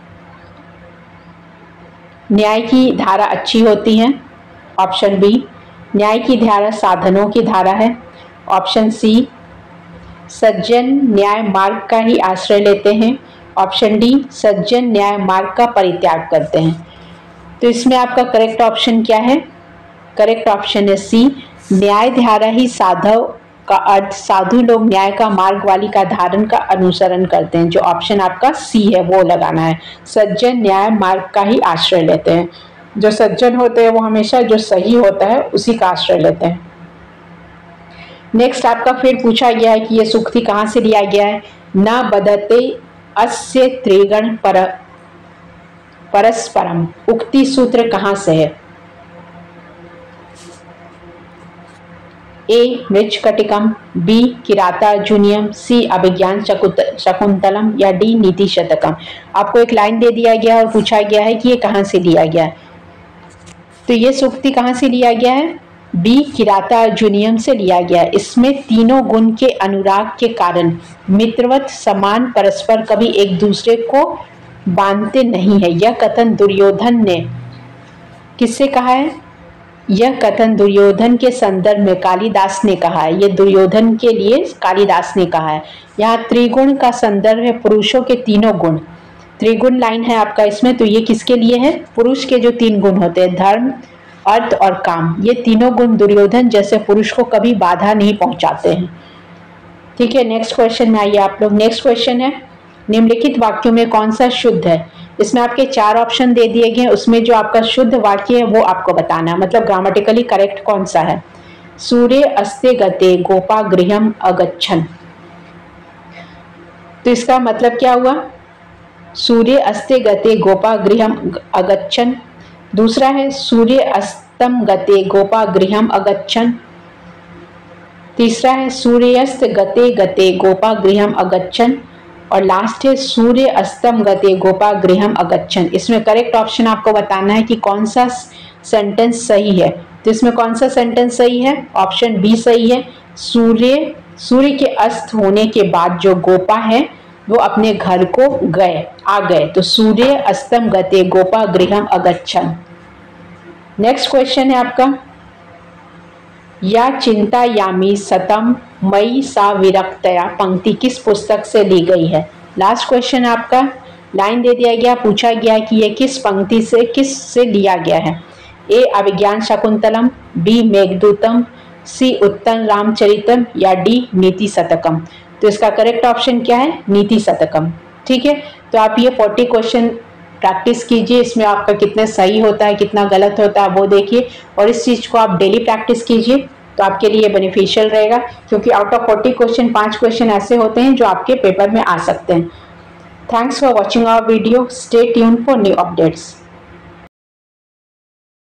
न्याय की धारा अच्छी होती है। ऑप्शन बी, न्याय की धारा साधनों की धारा है। ऑप्शन सी, सज्जन न्याय मार्ग का ही आश्रय लेते हैं। ऑप्शन डी, सज्जन न्याय मार्ग का परित्याग करते हैं। तो इसमें आपका करेक्ट ऑप्शन क्या है, करेक्ट ऑप्शन है सी, न्याय धारा ही साधव का अर्थ साधु लोग न्याय का मार्ग वाली का धारण का अनुसरण करते हैं। जो ऑप्शन आपका सी है वो लगाना है। सज्जन न्याय मार्ग का ही आश्रय लेते हैं। जो सज्जन होते हैं वो हमेशा जो सही होता है उसी का आश्रय लेते हैं। नेक्स्ट आपका फिर पूछा गया है कि ये सूक्ति कहाँ से लिया गया है। न बदते अस्य त्रिगण परस्परम उक्ति सूत्र कहाँ से है। A Mrichchhakatikam, B Kiratarjuniyam, C Abhijnana Shakuntalam या डी नीति शतकम। आपको एक लाइन दे दिया गया और पूछा गया है कि ये कहाँ से लिया गया है। तो ये सूक्ति कहाँ से लिया गया है। बी किरातार्जुनीयम से लिया गया है। इसमें तीनों गुण के अनुराग के कारण मित्रवत समान परस्पर कभी एक दूसरे को बांधते नहीं है। यह कथन दुर्योधन ने किससे कहा है। यह कथन दुर्योधन के संदर्भ में कालिदास ने कहा है। यह दुर्योधन के लिए कालिदास ने कहा है। यहाँ त्रिगुण का संदर्भ है पुरुषों के तीनों गुण। त्रिगुण लाइन है आपका इसमें, तो ये किसके लिए है। पुरुष के जो तीन गुण होते हैं धर्म, अर्थ और काम, ये तीनों गुण दुर्योधन जैसे पुरुष को कभी बाधा नहीं पहुंचाते हैं। ठीक है, नेक्स्ट क्वेश्चन में आइए आप लोग। नेक्स्ट क्वेश्चन है निम्नलिखित वाक्यों में कौन सा शुद्ध है। इसमें आपके 4 ऑप्शन दे दिए गए, उसमें जो आपका शुद्ध वाक्य है वो आपको बताना है, मतलब ग्रामेटिकली करेक्ट कौन सा है। सूर्य अस्ते गते गोपा गृहम अगच्छन, तो इसका मतलब क्या हुआ। सूर्य अस्ते गते गोपा गृहम अगच्छन। दूसरा है सूर्य अस्तम गते गोपा गृहम अगच्छन। तीसरा है सूर्यास्त गते गते गोपा गृहम अगच्छन। और लास्ट है सूर्य अस्तम गते गोपा गृहम अगच्छन। इसमें करेक्ट ऑप्शन आपको बताना है कि कौन सा सेंटेंस सही है। तो इसमें कौन सा सेंटेंस सही है। ऑप्शन बी सही है। सूर्य के अस्त होने के बाद जो गोपा है वो अपने घर को आ गए, तो सूर्य अस्तम गते गोपा गृहम अगच्छन। नेक्स्ट क्वेश्चन है आपका या चिंता यामी सतम मई सा विरक्तया पंक्ति किस पुस्तक से ली गई है। लास्ट क्वेश्चन आपका लाइन दे दिया गया, पूछा गया कि ये किस पंक्ति से किस से लिया गया है। A Abhijnana Shakuntalam, B Meghadutam, C Uttam Ramcharitam या डी नीति शतकम। तो इसका करेक्ट ऑप्शन क्या है नीति शतकम। ठीक है, तो आप ये 40 क्वेश्चन प्रैक्टिस कीजिए। इसमें आपका कितना सही होता है कितना गलत होता है वो देखिए, और इस चीज़ को आप डेली प्रैक्टिस कीजिए तो आपके लिए बेनिफिशियल रहेगा, क्योंकि आउट ऑफ 40 क्वेश्चन 5 क्वेश्चन ऐसे होते हैं जो आपके पेपर में आ सकते हैं। Thanks for watching our video. Stay tuned for new updates.